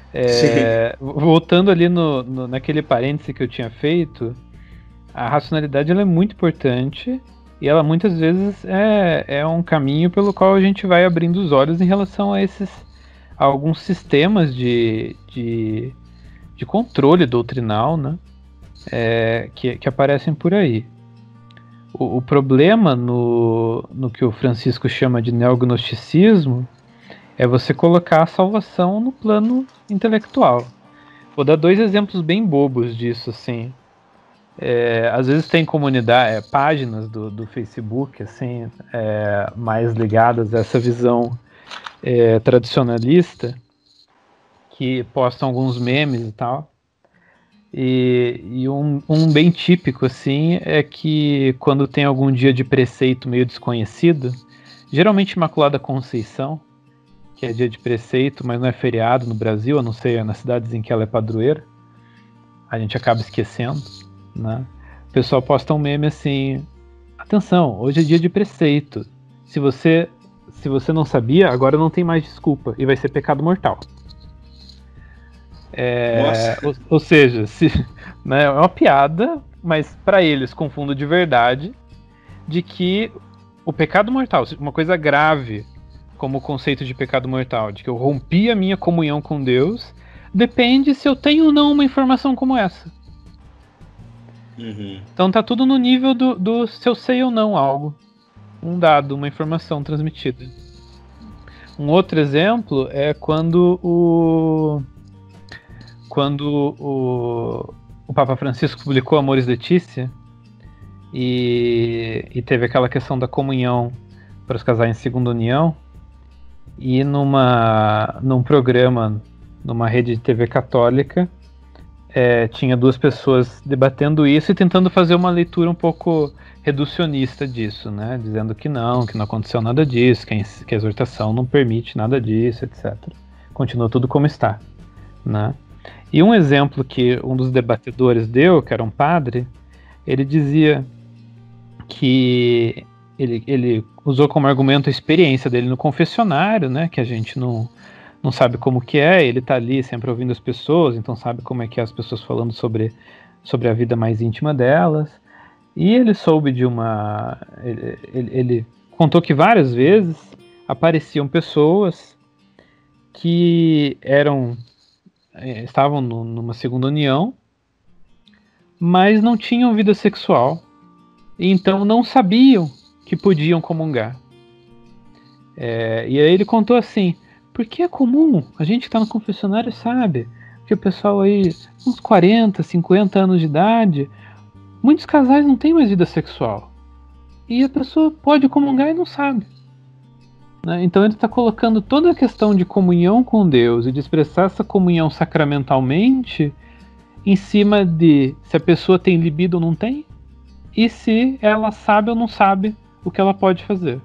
É, voltando ali no, no, naquele parêntese que eu tinha feito, a racionalidade ela é muito importante e ela muitas vezes é, é um caminho pelo qual a gente vai abrindo os olhos em relação a esses a alguns sistemas de, de, de controle doutrinal, né? É, que, que aparecem por aí. O, o problema no, no que o Francisco chama de neognosticismo é você colocar a salvação no plano intelectual. Vou dar dois exemplos bem bobos disso, assim. É, às vezes tem comunidade, é, páginas do, do Facebook, assim, é, mais ligadas a essa visão é, tradicionalista, que postam alguns memes e tal. E, e um, um bem típico, assim, é que quando tem algum dia de preceito meio desconhecido, geralmente Imaculada Conceição, que é dia de preceito, mas não é feriado no Brasil, a não ser nas cidades em que ela é padroeira, a gente acaba esquecendo, né? O pessoal posta um meme assim: atenção, hoje é dia de preceito. Se você, se você não sabia, agora não tem mais desculpa e vai ser pecado mortal. É, ou, ou seja, se, né, é uma piada, mas para eles com fundo de verdade, de que o pecado mortal, uma coisa grave, como o conceito de pecado mortal, de que eu rompi a minha comunhão com Deus, depende se eu tenho ou não uma informação como essa. Uhum. Então tá tudo no nível do, do se eu sei ou não algo, um dado, uma informação transmitida. Um outro exemplo é quando o quando o, o Papa Francisco publicou Amoris Laetitia e, e teve aquela questão da comunhão para os casais em segunda união, e numa, num programa, numa rede de T V católica, é, tinha duas pessoas debatendo isso e tentando fazer uma leitura um pouco reducionista disso, né? Dizendo que não, que não aconteceu nada disso, que a, que a exortação não permite nada disso, etcétera. Continua tudo como está, né? E um exemplo que um dos debatedores deu, que era um padre, ele dizia que ele, ele usou como argumento a experiência dele no confessionário, né, que a gente não, não sabe como que é, ele está ali sempre ouvindo as pessoas, então sabe como é que é as pessoas falando sobre, sobre a vida mais íntima delas, e ele soube de uma... Ele, ele, ele contou que várias vezes apareciam pessoas que eram... estavam no, numa segunda união, mas não tinham vida sexual, e então não sabiam que podiam comungar. É, e aí ele contou assim: porque é comum, a gente que está no confessionário sabe que o pessoal aí, uns quarenta, cinquenta anos de idade, muitos casais não têm mais vida sexual, e a pessoa pode comungar e não sabe. Então ele está colocando toda a questão de comunhão com Deus e de expressar essa comunhão sacramentalmente em cima de se a pessoa tem libido ou não tem, e se ela sabe ou não sabe o que ela pode fazer.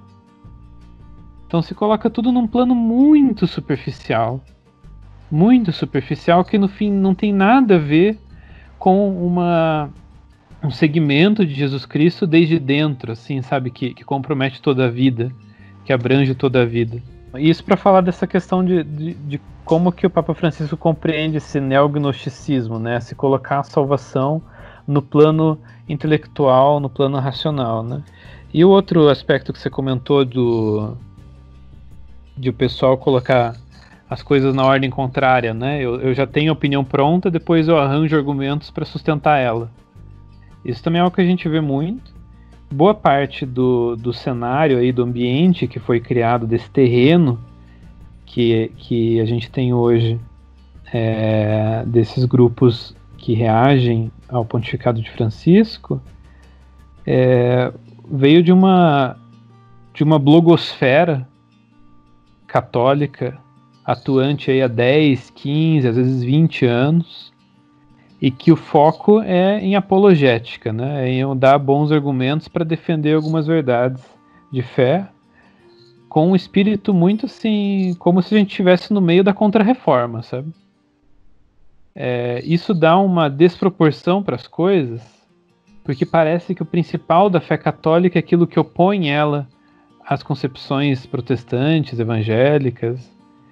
Então se coloca tudo num plano muito superficial, muito superficial, que no fim não tem nada a ver com uma, um segmento de Jesus Cristo desde dentro, assim, sabe, que, que compromete toda a vida, que abrange toda a vida. Isso para falar dessa questão de, de, de como que o Papa Francisco compreende esse neognosticismo, né? Se colocar a salvação no plano intelectual, no plano racional, né? E o outro aspecto que você comentou do de o pessoal colocar as coisas na ordem contrária, né? Eu, eu já tenho a opinião pronta, depois eu arranjo argumentos para sustentar ela. Isso também é algo que a gente vê muito. Boa parte do, do cenário aí, do ambiente que foi criado, desse terreno que, que a gente tem hoje, é, desses grupos que reagem ao pontificado de Francisco, é, veio de uma, de uma blogosfera católica atuante aí há dez, quinze, às vezes vinte anos, e que o foco é em apologética, né? É em dar bons argumentos para defender algumas verdades de fé, com um espírito muito assim, como se a gente estivesse no meio da Contra-Reforma, sabe? É, isso dá uma desproporção para as coisas, porque parece que o principal da fé católica é aquilo que opõe ela às concepções protestantes, evangélicas,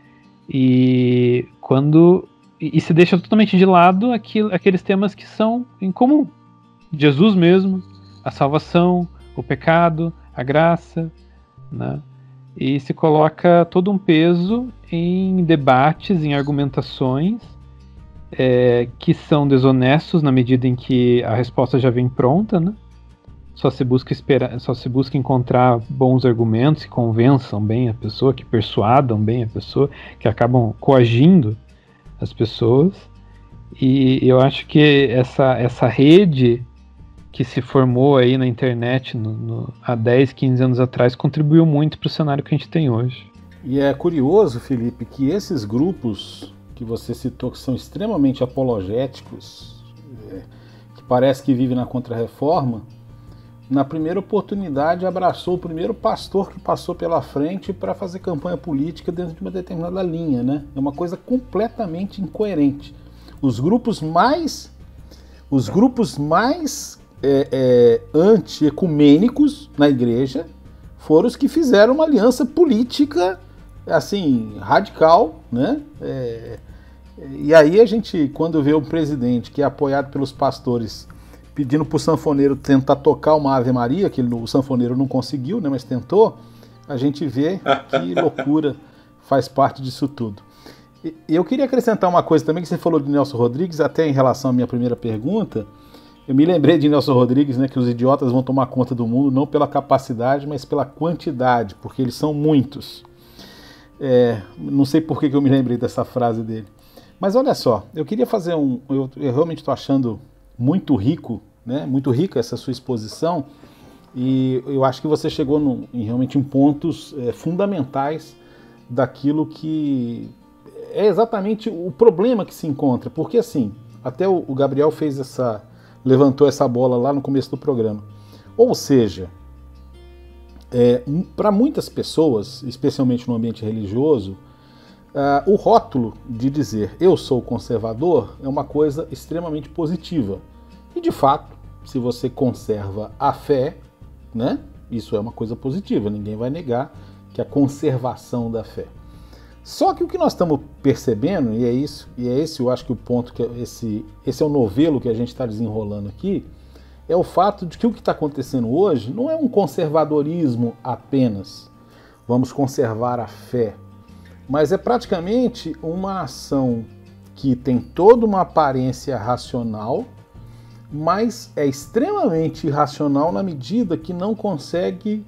e quando... E, e se deixa totalmente de lado aquilo, aqueles temas que são em comum. Jesus mesmo, a salvação, o pecado, a graça, né? E se coloca todo um peso em debates, em argumentações é, que são desonestos na medida em que a resposta já vem pronta, né? Só se busca esperar, só se busca encontrar bons argumentos que convençam bem a pessoa, que persuadam bem a pessoa, que acabam coagindo as pessoas. E eu acho que essa, essa rede que se formou aí na internet no, no, há dez, quinze anos atrás contribuiu muito para o cenário que a gente tem hoje. E é curioso, Felipe, que esses grupos que você citou, que são extremamente apologéticos, é, que parece que vivem na Contra-Reforma, na primeira oportunidade abraçou o primeiro pastor que passou pela frente para fazer campanha política dentro de uma determinada linha, né? É uma coisa completamente incoerente. Os grupos mais, os grupos mais é, é, anti-ecumênicos na igreja foram os que fizeram uma aliança política assim, radical, né? É, e aí a gente, quando vê um presidente que é apoiado pelos pastores pedindo para o sanfoneiro tentar tocar uma Ave Maria, que ele, o sanfoneiro não conseguiu, né, mas tentou, a gente vê que loucura faz parte disso tudo. E eu queria acrescentar uma coisa também, que você falou de Nelson Rodrigues, até em relação à minha primeira pergunta. Eu me lembrei de Nelson Rodrigues, né, que os idiotas vão tomar conta do mundo não pela capacidade, mas pela quantidade, porque eles são muitos. É, não sei por que, que eu me lembrei dessa frase dele. Mas olha só, eu queria fazer um... Eu, eu realmente estou achando muito rico, né, muito rica essa sua exposição, e eu acho que você chegou no, em, realmente em pontos é, fundamentais daquilo que é exatamente o problema que se encontra, porque assim, até o, o Gabriel fez essa, levantou essa bola lá no começo do programa, ou seja, é, para muitas pessoas, especialmente no ambiente religioso, uh, o rótulo de dizer eu sou conservador é uma coisa extremamente positiva. E de fato, se você conserva a fé, né, isso é uma coisa positiva, ninguém vai negar que a conservação da fé. Só que o que nós estamos percebendo, e é isso, e é esse eu acho que o ponto, que esse, esse é o novelo que a gente está desenrolando aqui, é o fato de que o que está acontecendo hoje não é um conservadorismo apenas, vamos conservar a fé, mas é praticamente uma ação que tem toda uma aparência racional, mas é extremamente irracional na medida que não consegue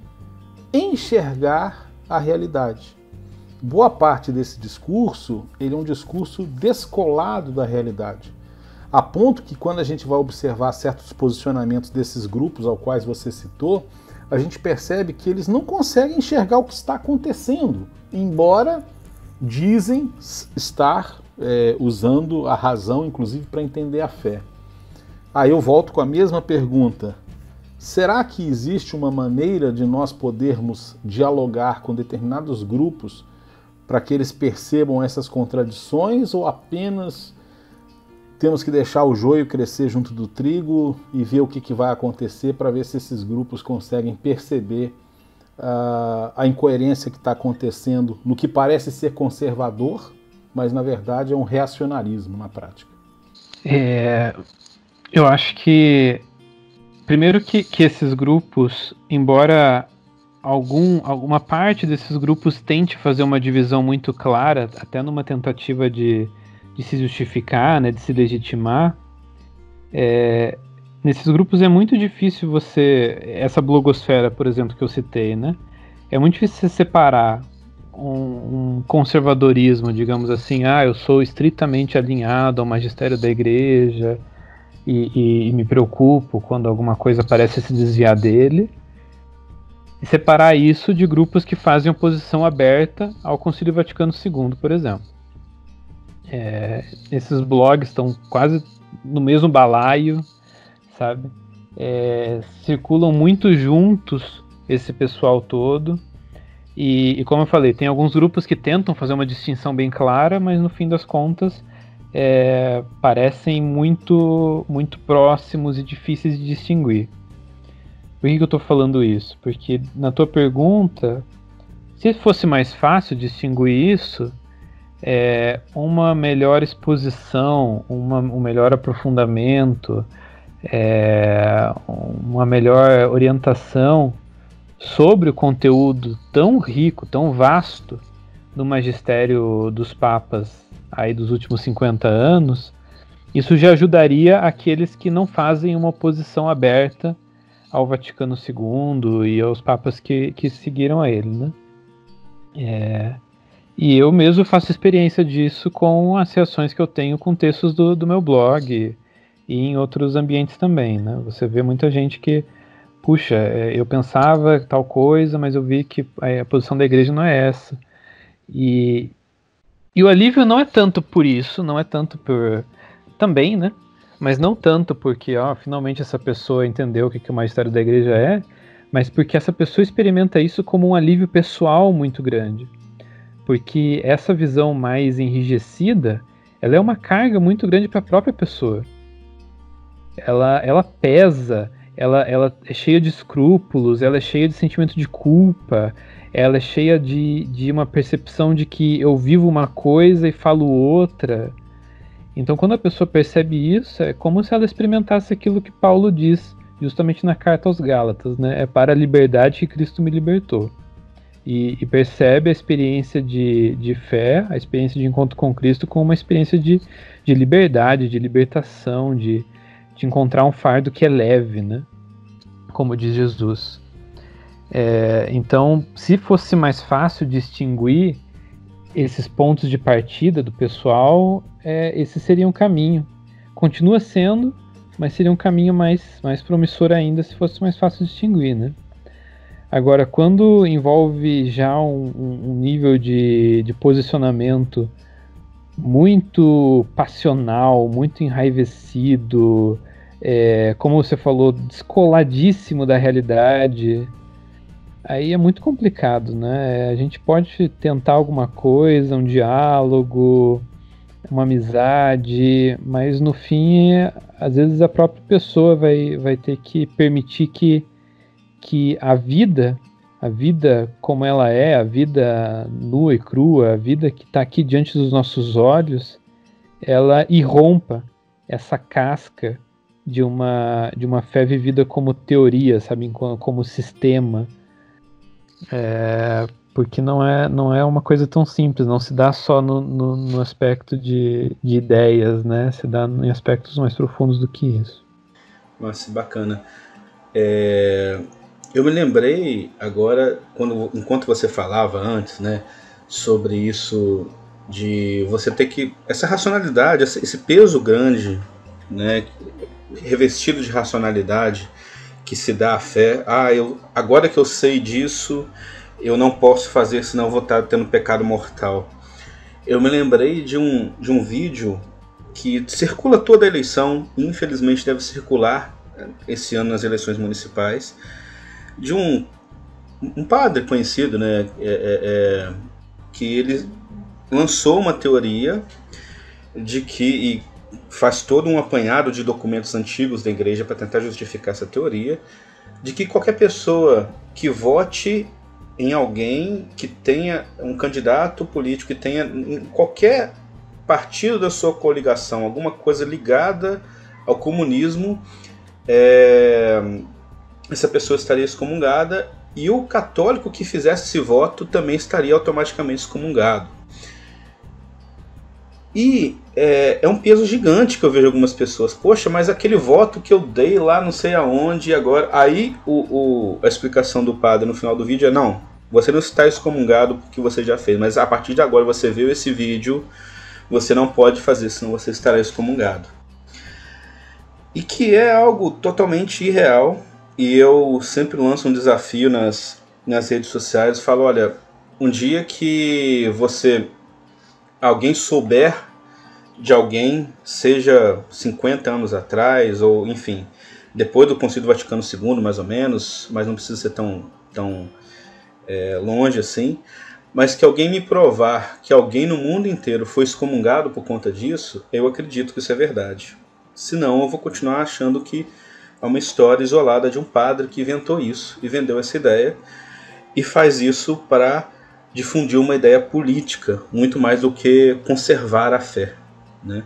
enxergar a realidade. Boa parte desse discurso, ele é um discurso descolado da realidade, a ponto que quando a gente vai observar certos posicionamentos desses grupos aos quais você citou, a gente percebe que eles não conseguem enxergar o que está acontecendo, embora dizem estar é, usando a razão, inclusive, para entender a fé. Aí eu volto com a mesma pergunta. Será que existe uma maneira de nós podermos dialogar com determinados grupos para que eles percebam essas contradições, ou apenas temos que deixar o joio crescer junto do trigo e ver o que, que vai acontecer para ver se esses grupos conseguem perceber uh, a incoerência que está acontecendo no que parece ser conservador, mas na verdade é um reacionarismo na prática? É, eu acho que, primeiro que, que esses grupos, embora algum, alguma parte desses grupos tente fazer uma divisão muito clara, até numa tentativa de, de se justificar, né, de se legitimar, é, nesses grupos é muito difícil você, essa blogosfera, por exemplo, que eu citei, né, é muito difícil você separar um, um conservadorismo, digamos assim, ah, eu sou estritamente alinhado ao magistério da igreja e, e, e me preocupo quando alguma coisa parece se desviar dele, e separar isso de grupos que fazem oposição aberta ao Concílio Vaticano segundo, por exemplo. É, esses blogs estão quase no mesmo balaio, sabe? É, circulam muito juntos esse pessoal todo. E, e como eu falei, tem alguns grupos que tentam fazer uma distinção bem clara, mas no fim das contas é, parecem muito, muito próximos e difíceis de distinguir. Por que, que eu estou falando isso? Porque na tua pergunta, se fosse mais fácil distinguir isso, é, uma melhor exposição, uma, um melhor aprofundamento, é, uma melhor orientação sobre o conteúdo tão rico, tão vasto do magistério dos papas aí dos últimos cinquenta anos, Isso já ajudaria aqueles que não fazem uma oposição aberta ao Vaticano segundo e aos papas que, que seguiram a ele, né? É, e eu mesmo faço experiência disso com as reações que eu tenho com textos do, do meu blog e em outros ambientes também, né? Você vê muita gente que, puxa, eu pensava tal coisa, mas eu vi que a posição da igreja não é essa. E, e o alívio não é tanto por isso, não é tanto por... Também, né? Mas não tanto porque, ó, finalmente essa pessoa entendeu o que, que o magistério da igreja é, mas porque essa pessoa experimenta isso como um alívio pessoal muito grande. Porque essa visão mais enrijecida, ela é uma carga muito grande para a própria pessoa. Ela, ela pesa, ela, ela é cheia de escrúpulos, ela é cheia de sentimento de culpa, ela é cheia de, de uma percepção de que eu vivo uma coisa e falo outra. Então, quando a pessoa percebe isso, é como se ela experimentasse aquilo que Paulo diz, justamente na carta aos Gálatas, né? É para a liberdade que Cristo me libertou. E, e percebe a experiência de, de fé, a experiência de encontro com Cristo, como uma experiência de, de liberdade, de libertação, de, de encontrar um fardo que é leve, né? Como diz Jesus. É, então, se fosse mais fácil distinguir esses pontos de partida do pessoal, é, esse seria um caminho. Continua sendo, mas seria um caminho mais, mais promissor ainda se fosse mais fácil distinguir, né? Agora, quando envolve já um, um nível de, de posicionamento muito passional, muito enraivecido, é, como você falou, descoladíssimo da realidade, aí é muito complicado, né? A gente pode tentar alguma coisa, um diálogo, uma amizade, mas no fim, às vezes a própria pessoa vai, vai ter que permitir que, que a vida, a vida como ela é, a vida nua e crua, a vida que está aqui diante dos nossos olhos, ela irrompa essa casca de uma, de uma fé vivida como teoria, sabe? Como, como sistema. É, porque não é, não é uma coisa tão simples, não se dá só no, no, no aspecto de, de ideias, né? Se dá em aspectos mais profundos do que isso. Nossa, bacana. É, eu me lembrei agora, quando, enquanto você falava antes, né, sobre isso de você ter que... Essa racionalidade, esse peso grande, né, revestido de racionalidade, que se dá à fé. Ah, eu, agora que eu sei disso, eu não posso fazer, senão eu vou estar tendo pecado mortal. Eu me lembrei de um, de um vídeo que circula toda a eleição, infelizmente deve circular esse ano nas eleições municipais, de um, um padre conhecido, né, é, é, é, que ele lançou uma teoria de que... E, faz todo um apanhado de documentos antigos da igreja para tentar justificar essa teoria, de que qualquer pessoa que vote em alguém que tenha um candidato político, que tenha em qualquer partido da sua coligação alguma coisa ligada ao comunismo, é, essa pessoa estaria excomungada, e o católico que fizesse esse voto também estaria automaticamente excomungado. E é, é um peso gigante que eu vejo algumas pessoas. Poxa, mas aquele voto que eu dei lá não sei aonde, agora... Aí o, o, a explicação do padre no final do vídeo é: não, você não está excomungado porque você já fez, mas a partir de agora você viu esse vídeo, você não pode fazer, senão você estará excomungado. E que é algo totalmente irreal. E eu sempre lanço um desafio nas, nas redes sociais, falo: olha, um dia que você... alguém souber de alguém, seja cinquenta anos atrás, ou enfim, depois do Concílio Vaticano segundo, mais ou menos, mas não precisa ser tão, tão é, longe assim, mas que alguém me provar que alguém no mundo inteiro foi excomungado por conta disso, eu acredito que isso é verdade. Senão eu vou continuar achando que é uma história isolada de um padre que inventou isso e vendeu essa ideia, e faz isso para difundir uma ideia política, muito mais do que conservar a fé, né?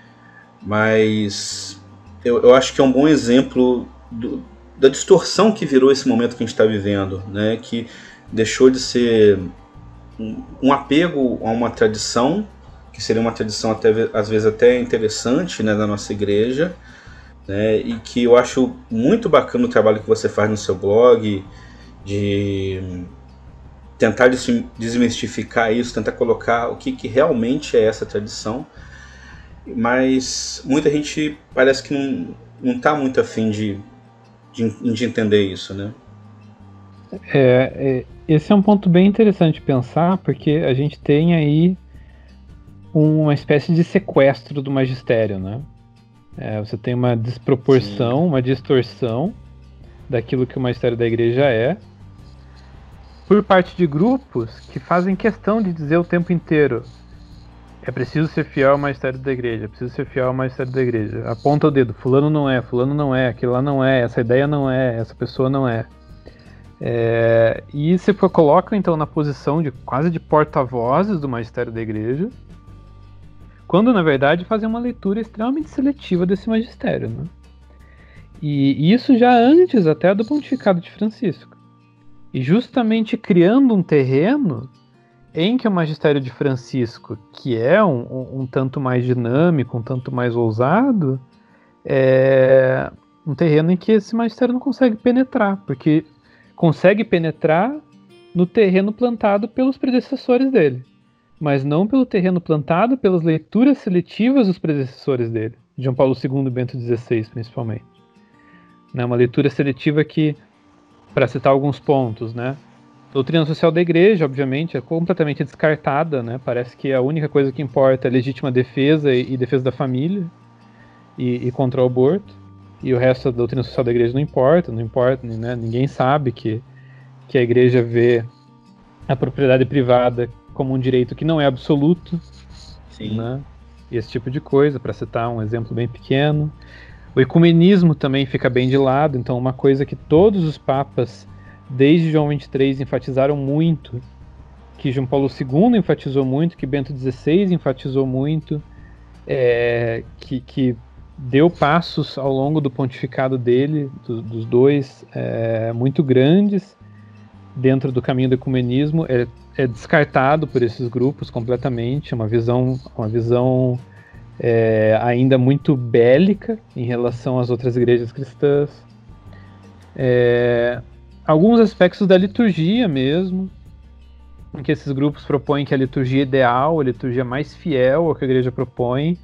Mas eu, eu acho que é um bom exemplo do, da distorção que virou esse momento que a gente está vivendo, né? Que deixou de ser um, um apego a uma tradição, que seria uma tradição até, às vezes até interessante, né, da nossa igreja, né, e que eu acho muito bacana o trabalho que você faz no seu blog, de tentar desmistificar isso, tentar colocar o que, que realmente é essa tradição, mas muita gente parece que não, não está muito afim de, de, de entender isso, né? É, é, esse é um ponto bem interessante de pensar, porque a gente tem aí uma espécie de sequestro do magistério, né? É, você tem uma desproporção, Sim. uma distorção daquilo que o magistério da igreja é, por parte de grupos que fazem questão de dizer o tempo inteiro: é preciso ser fiel ao magistério da igreja, é preciso ser fiel ao magistério da igreja. Aponta o dedo, fulano não é, fulano não é, aquilo lá não é, essa ideia não é, essa pessoa não é. É, e se coloca então na posição de quase de porta-vozes do magistério da igreja, quando na verdade fazem uma leitura extremamente seletiva desse magistério, né? E isso já antes até do pontificado de Francisco. E justamente criando um terreno em que o magistério de Francisco, que é um, um, um tanto mais dinâmico, um tanto mais ousado, é um terreno em que esse magistério não consegue penetrar, porque consegue penetrar no terreno plantado pelos predecessores dele, mas não pelo terreno plantado pelas leituras seletivas dos predecessores dele, João Paulo segundo e Bento dezesseis, principalmente. Né, uma leitura seletiva que, para citar alguns pontos, né, a doutrina social da igreja, obviamente, é completamente descartada, né, parece que a única coisa que importa é legítima defesa e, e defesa da família e, e contra o aborto. E o resto da doutrina social da igreja não importa, não importa, né? Ninguém sabe que, que a igreja vê a propriedade privada como um direito que não é absoluto. Sim. Né? E esse tipo de coisa, para citar um exemplo bem pequeno. O ecumenismo também fica bem de lado, então uma coisa que todos os papas, desde João vinte e três, enfatizaram muito, que João Paulo segundo enfatizou muito, que Bento dezesseis enfatizou muito, é, que... que deu passos ao longo do pontificado dele, do, dos dois, é, muito grandes dentro do caminho do ecumenismo, é, é descartado por esses grupos completamente, é uma visão, uma visão é, ainda muito bélica em relação às outras igrejas cristãs. É, alguns aspectos da liturgia mesmo, em que esses grupos propõem que a liturgia ideal, a liturgia mais fiel ao que a igreja propõe,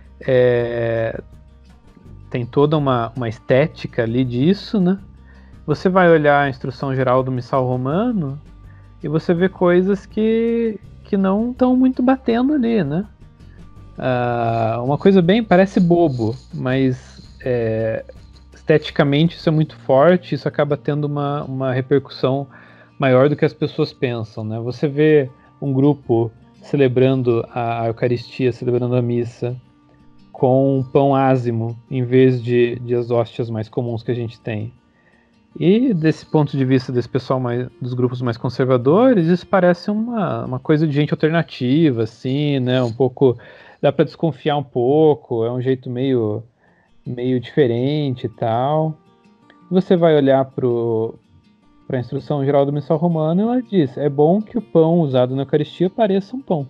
é, tem toda uma, uma estética ali disso, né? Você vai olhar a instrução geral do missal romano e você vê coisas que, que não estão muito batendo ali, né? Ah, uma coisa bem, parece bobo, mas é, esteticamente isso é muito forte, isso acaba tendo uma, uma repercussão maior do que as pessoas pensam, né? Você vê um grupo celebrando a Eucaristia, celebrando a missa, com um pão ázimo, em vez de, de as hóstias mais comuns que a gente tem. E desse ponto de vista desse pessoal mais, dos grupos mais conservadores, isso parece uma, uma coisa de gente alternativa, assim, né? Um pouco, dá para desconfiar um pouco, é um jeito meio, meio diferente e tal. Você vai olhar para a instrução geral do missal romano e ela diz: é bom que o pão usado na Eucaristia pareça um pão.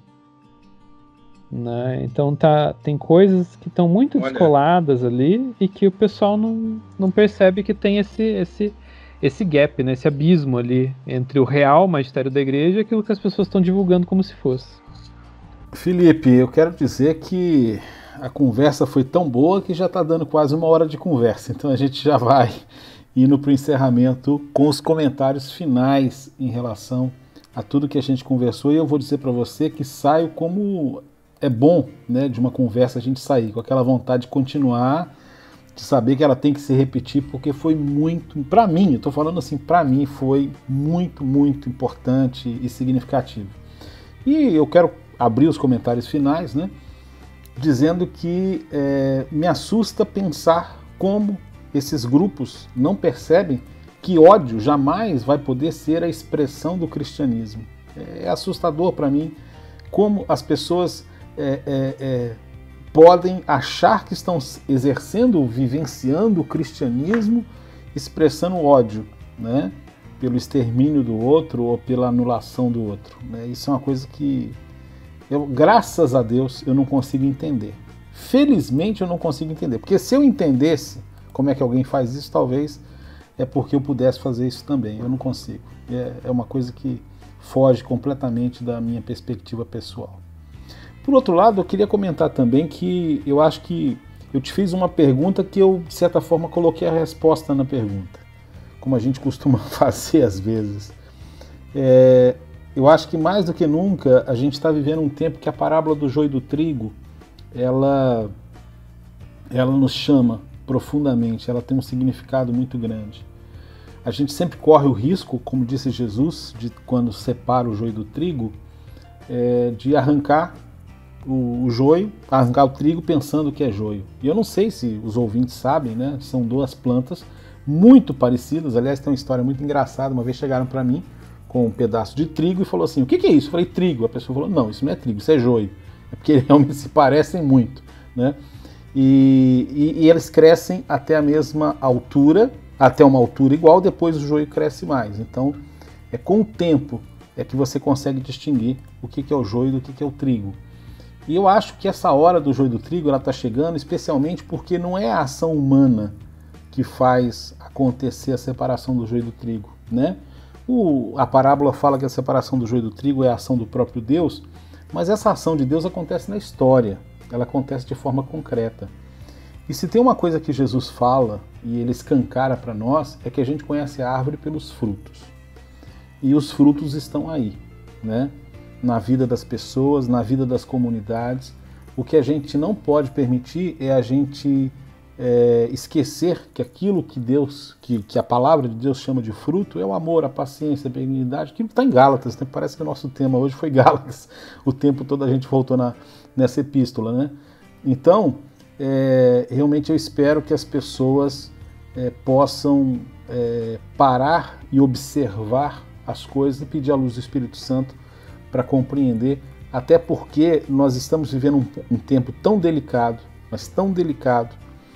Né? Então tá, tem coisas que estão muito Olha. descoladas ali e que o pessoal não, não percebe que tem esse, esse, esse gap, né? Esse abismo ali entre o real magistério da igreja e aquilo que as pessoas estão divulgando como se fosse. Felipe, eu quero dizer que a conversa foi tão boa que já está dando quase uma hora de conversa, então a gente já vai indo para o encerramento com os comentários finais em relação a tudo que a gente conversou, e eu vou dizer para você que saio como... É bom, né, de uma conversa a gente sair com aquela vontade de continuar, de saber que ela tem que se repetir, porque foi muito, para mim, eu tô falando assim, para mim foi muito, muito importante e significativo. E eu quero abrir os comentários finais, né, dizendo que é, me assusta pensar como esses grupos não percebem que ódio jamais vai poder ser a expressão do cristianismo. É assustador para mim como as pessoas É, é, é, podem achar que estão exercendo, vivenciando o cristianismo, expressando ódio, né, pelo extermínio do outro ou pela anulação do outro. Né? Isso é uma coisa que eu, graças a Deus, eu não consigo entender. Felizmente eu não consigo entender, porque se eu entendesse como é que alguém faz isso, talvez é porque eu pudesse fazer isso também. Eu não consigo. É, é uma coisa que foge completamente da minha perspectiva pessoal. Por outro lado, eu queria comentar também que eu acho que eu te fiz uma pergunta que eu, de certa forma, coloquei a resposta na pergunta, como a gente costuma fazer às vezes. É, eu acho que mais do que nunca a gente está vivendo um tempo que a parábola do joio e do trigo, ela, ela nos chama profundamente, ela tem um significado muito grande. A gente sempre corre o risco, como disse Jesus, de quando separa o joio do trigo, é, de arrancar o, o joio, arrancar o trigo pensando que é joio. E eu não sei se os ouvintes sabem, né? São duas plantas muito parecidas. Aliás, tem uma história muito engraçada. Uma vez chegaram para mim com um pedaço de trigo e falou assim: o que, que é isso? Eu falei: trigo. A pessoa falou: não, isso não é trigo, isso é joio. É porque realmente se parecem muito, né? E, e, e eles crescem até a mesma altura, até uma altura igual, depois o joio cresce mais. Então, é com o tempo é que você consegue distinguir o que, que é o joio do que, que é o trigo. E eu acho que essa hora do joio e do trigo ela está chegando, especialmente porque não é a ação humana que faz acontecer a separação do joio e do trigo, né? O, a parábola fala que a separação do joio e do trigo é a ação do próprio Deus, mas essa ação de Deus acontece na história, ela acontece de forma concreta. E se tem uma coisa que Jesus fala, e ele escancara para nós, é que a gente conhece a árvore pelos frutos. E os frutos estão aí, né? Na vida das pessoas, na vida das comunidades. O que a gente não pode permitir é a gente é, esquecer que aquilo que Deus, que, que a palavra de Deus chama de fruto, é o amor, a paciência, a benignidade, aquilo que está em Gálatas, né? Parece que o nosso tema hoje foi Gálatas, o tempo todo a gente voltou na, nessa epístola, né? Então, é, realmente eu espero que as pessoas é, possam é, parar e observar as coisas e pedir a luz do Espírito Santo para compreender, até porque nós estamos vivendo um, um tempo tão delicado, mas tão delicado,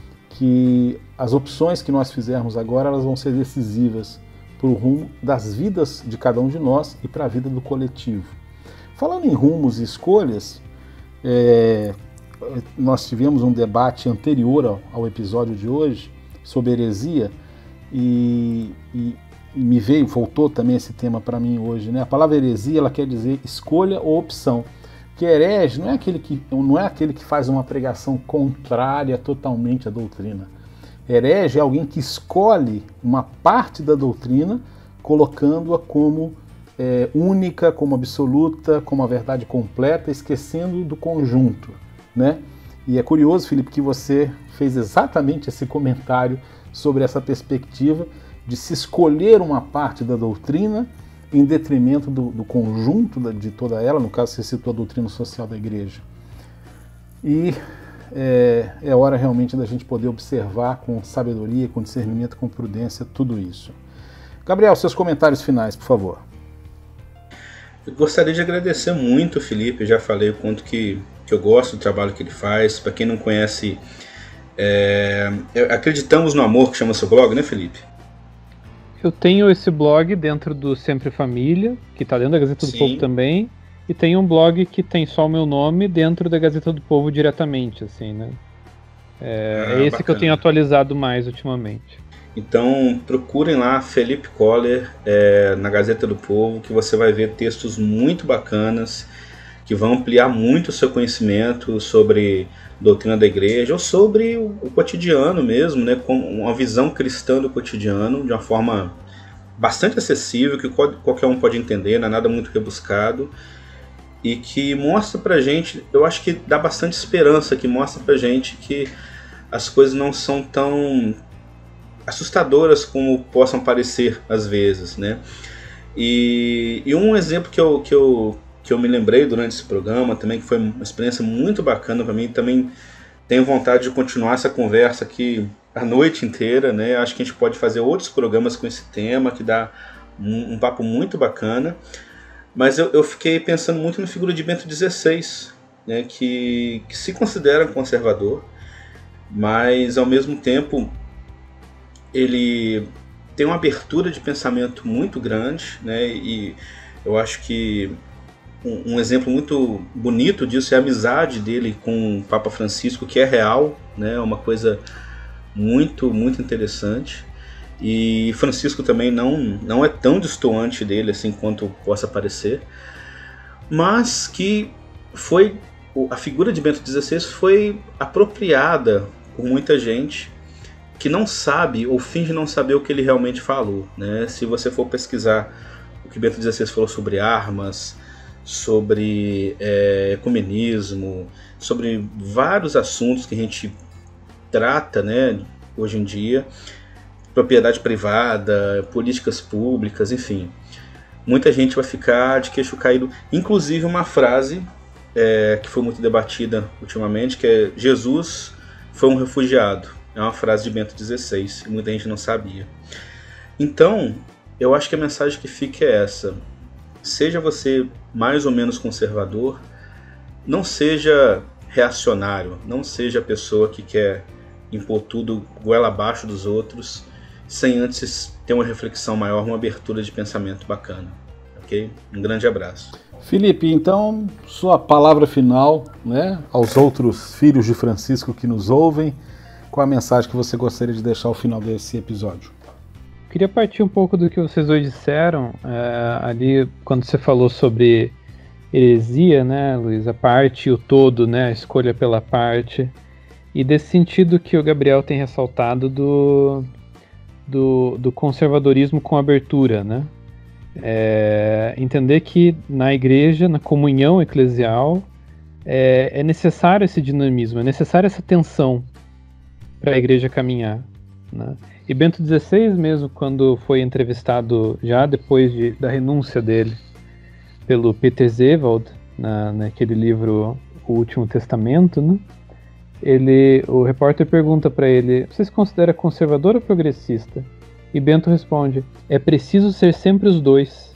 que as opções que nós fizermos agora elas vão ser decisivas para o rumo das vidas de cada um de nós e para a vida do coletivo. Falando em rumos e escolhas, é, nós tivemos um debate anterior ao, ao episódio de hoje sobre heresia e, e me veio, voltou também esse tema para mim hoje, né? A palavra heresia, ela quer dizer escolha ou opção. Que herege não é aquele que, não é aquele que faz uma pregação contrária totalmente à doutrina. Herege é alguém que escolhe uma parte da doutrina, colocando-a como é, única, como absoluta, como a verdade completa, esquecendo do conjunto, né? E é curioso, Felipe, que você fez exatamente esse comentário sobre essa perspectiva de se escolher uma parte da doutrina em detrimento do, do conjunto de toda ela, no caso você citou a doutrina social da igreja. E é, é hora realmente da gente poder observar com sabedoria, com discernimento, com prudência, tudo isso. Gabriel, seus comentários finais, por favor. Eu gostaria de agradecer muito, Felipe, eu já falei o quanto que, que eu gosto do trabalho que ele faz. Para quem não conhece, é, Acreditamos no Amor, que chama seu blog, né, Felipe? Eu tenho esse blog dentro do Sempre Família, que está dentro da Gazeta do Sim. Povo também, e tem um blog que tem só o meu nome dentro da Gazeta do Povo diretamente, assim, né? É, Ah, é esse bacana. que eu tenho atualizado mais ultimamente. Então procurem lá Felipe Koller é, na Gazeta do Povo, que você vai ver textos muito bacanas, que vão ampliar muito o seu conhecimento sobre doutrina da igreja, ou sobre o, o cotidiano mesmo, né, com uma visão cristã do cotidiano, de uma forma bastante acessível, que qualquer um pode entender, não é nada muito rebuscado, e que mostra pra gente, eu acho que dá bastante esperança, que mostra pra gente que as coisas não são tão assustadoras como possam parecer às vezes, né? E, e um exemplo que eu, que, eu, que eu me lembrei durante esse programa também, que foi uma experiência muito bacana para mim, também tenho vontade de continuar essa conversa aqui a noite inteira, né? Acho que a gente pode fazer outros programas com esse tema, que dá um, um papo muito bacana, mas eu, eu fiquei pensando muito na figura de Bento dezesseis, né? que, que se considera conservador, mas ao mesmo tempo ele tem uma abertura de pensamento muito grande, né? E eu acho que um, um exemplo muito bonito disso é a amizade dele com o Papa Francisco, que é real, né? Uma coisa muito, muito interessante. E Francisco também não, não é tão distoante dele assim quanto possa parecer, mas que foi, a figura de Bento dezesseis foi apropriada por muita gente que não sabe ou finge não saber o que ele realmente falou, né? Se você for pesquisar o que Bento dezesseis falou sobre armas, sobre é, ecumenismo, sobre vários assuntos que a gente trata, né, hoje em dia, propriedade privada, políticas públicas, enfim, muita gente vai ficar de queixo caído. Inclusive uma frase é, que foi muito debatida ultimamente, que é: Jesus foi um refugiado. É uma frase de Bento dezesseis e muita gente não sabia. Então, eu acho que a mensagem que fica é essa: seja você mais ou menos conservador, não seja reacionário, não seja a pessoa que quer impor tudo goela abaixo dos outros, sem antes ter uma reflexão maior, uma abertura de pensamento bacana. Ok? Um grande abraço. Felipe, então, sua palavra final, né, aos outros filhos de Francisco que nos ouvem, qual a mensagem que você gostaria de deixar ao final desse episódio? Queria partir um pouco do que vocês dois disseram, é, ali quando você falou sobre heresia, né, Luiz, a parte e o todo, né, a escolha pela parte, e desse sentido que o Gabriel tem ressaltado do, do, do conservadorismo com abertura, né, é, entender que na igreja, na comunhão eclesial, é, é necessário esse dinamismo, é necessária essa tensão para a igreja caminhar, né? E Bento dezesseis mesmo, quando foi entrevistado já depois de, da renúncia dele pelo Peter Zewald, na, naquele livro O Último Testamento, né? Ele, o repórter pergunta para ele: você se considera conservador ou progressista? E Bento responde: é preciso ser sempre os dois,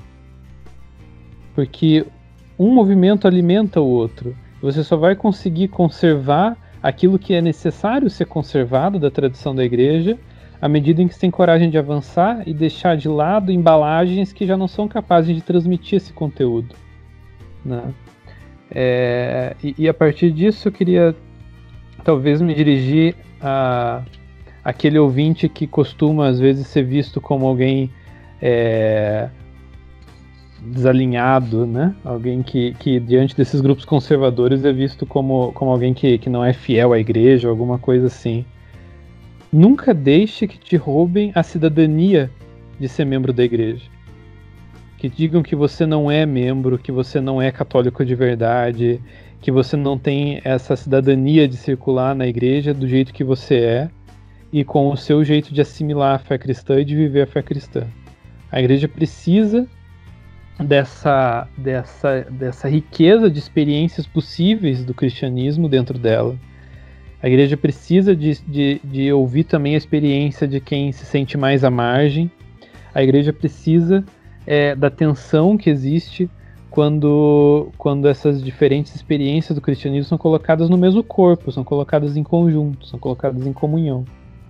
porque um movimento alimenta o outro. Você só vai conseguir conservar aquilo que é necessário ser conservado da tradição da igreja à medida em que você tem coragem de avançar e deixar de lado embalagens que já não são capazes de transmitir esse conteúdo, né? É, e, e a partir disso eu queria talvez me dirigir a aquele ouvinte que costuma às vezes ser visto como alguém é, desalinhado, né? Alguém que, que diante desses grupos conservadores é visto como, como alguém que, que não é fiel à igreja ou alguma coisa assim. Nunca deixe que te roubem a cidadania de ser membro da igreja. Que digam que você não é membro, que você não é católico de verdade, que você não tem essa cidadania de circular na igreja do jeito que você é e com o seu jeito de assimilar a fé cristã e de viver a fé cristã. A igreja precisa dessa, dessa, dessa riqueza de experiências possíveis do cristianismo dentro dela. A igreja precisa de, de, de ouvir também a experiência de quem se sente mais à margem. A igreja precisa é, da tensão que existe quando, quando essas diferentes experiências do cristianismo são colocadas no mesmo corpo, são colocadas em conjunto, são colocadas em comunhão.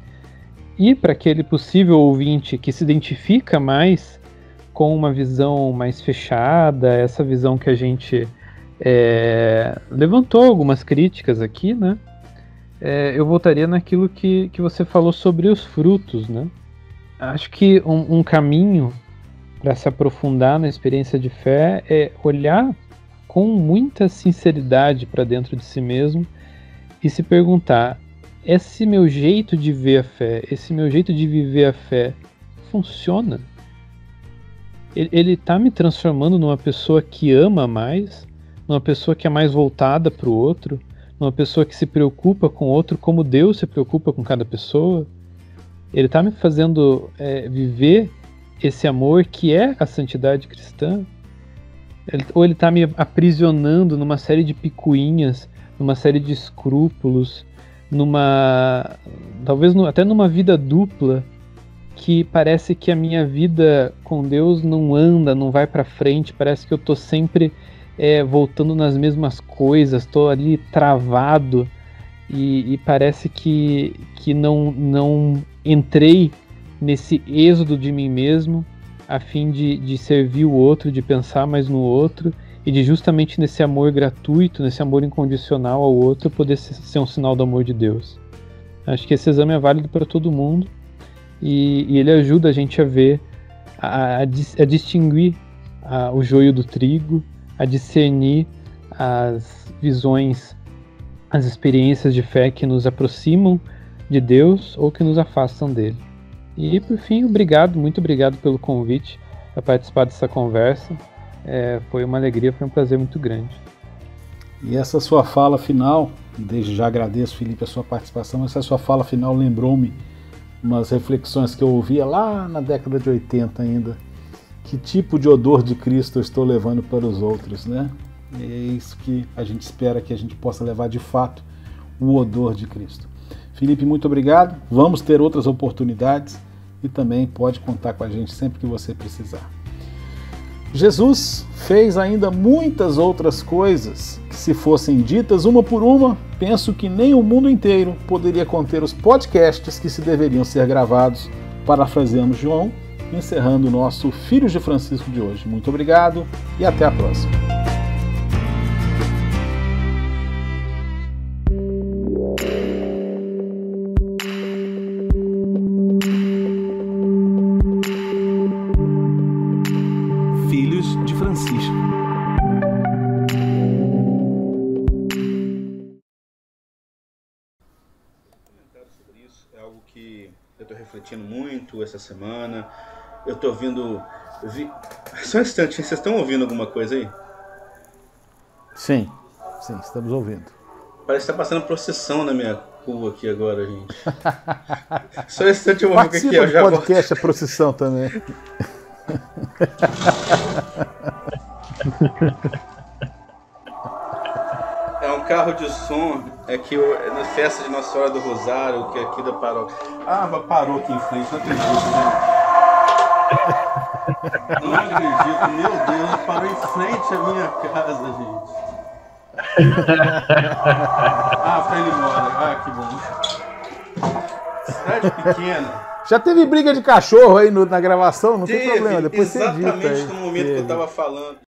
E para aquele possível ouvinte que se identifica mais com uma visão mais fechada, essa visão que a gente é, levantou algumas críticas aqui, né? É, eu voltaria naquilo que, que você falou sobre os frutos, né? Acho que um, um caminho para se aprofundar na experiência de fé é olhar com muita sinceridade para dentro de si mesmo e se perguntar: esse meu jeito de ver a fé, esse meu jeito de viver a fé funciona? Ele está me transformando numa pessoa que ama mais, numa pessoa que é mais voltada para o outro, uma pessoa que se preocupa com o outro como Deus se preocupa com cada pessoa? Ele está me fazendo é, viver esse amor que é a santidade cristã? Ele, ou ele está me aprisionando numa série de picuinhas, numa série de escrúpulos, numa talvez no, até numa vida dupla, que parece que a minha vida com Deus não anda, não vai para frente, parece que eu estou sempre É, voltando nas mesmas coisas, estou ali travado e, e parece que, que não, não entrei nesse êxodo de mim mesmo a fim de, de servir o outro, de pensar mais no outro e de justamente nesse amor gratuito, nesse amor incondicional ao outro, poder ser um sinal do amor de Deus. Acho que esse exame é válido para todo mundo e, e ele ajuda a gente a ver, a, a, a distinguir a, o joio do trigo, a discernir as visões, as experiências de fé que nos aproximam de Deus ou que nos afastam dele. E por fim, obrigado, muito obrigado pelo convite para participar dessa conversa. É, foi uma alegria, foi um prazer muito grande. E essa sua fala final, desde já agradeço, Felipe, a sua participação, essa sua fala final lembrou-me umas reflexões que eu ouvia lá na década de oitenta ainda. Que tipo de odor de Cristo eu estou levando para os outros, né? E é isso que a gente espera que a gente possa levar de fato, o odor de Cristo. Felipe, muito obrigado. Vamos ter outras oportunidades e também pode contar com a gente sempre que você precisar. Jesus fez ainda muitas outras coisas que, se fossem ditas uma por uma, penso que nem o mundo inteiro poderia conter os podcasts que se deveriam ser gravados. Parafraseamos João, encerrando o nosso Filhos de Francisco de hoje. Muito obrigado e até a próxima. Filhos de Francisco. Sobre isso é algo que eu estou refletindo muito essa semana. Eu estou ouvindo. Vi... Só um instante, vocês estão ouvindo alguma coisa aí? Sim, sim, estamos ouvindo. Parece que está passando procissão na minha rua aqui agora, gente. Só um instante, eu vou ver o que é. Eu já volto. Podcast, a procissão também. É um carro de som, é que eu, é na festa de Nossa Senhora do Rosário, que é aqui da paróquia. Ah, mas parou aqui em frente, não acredito, né? Não acredito, meu Deus, parou em frente à minha casa, gente. Ah, tá indo embora, ah, que bom. Cidade pequena. Já teve briga de cachorro aí no, na gravação? Não teve, tem problema, depois você edita. Exatamente no momento teve. que eu tava falando.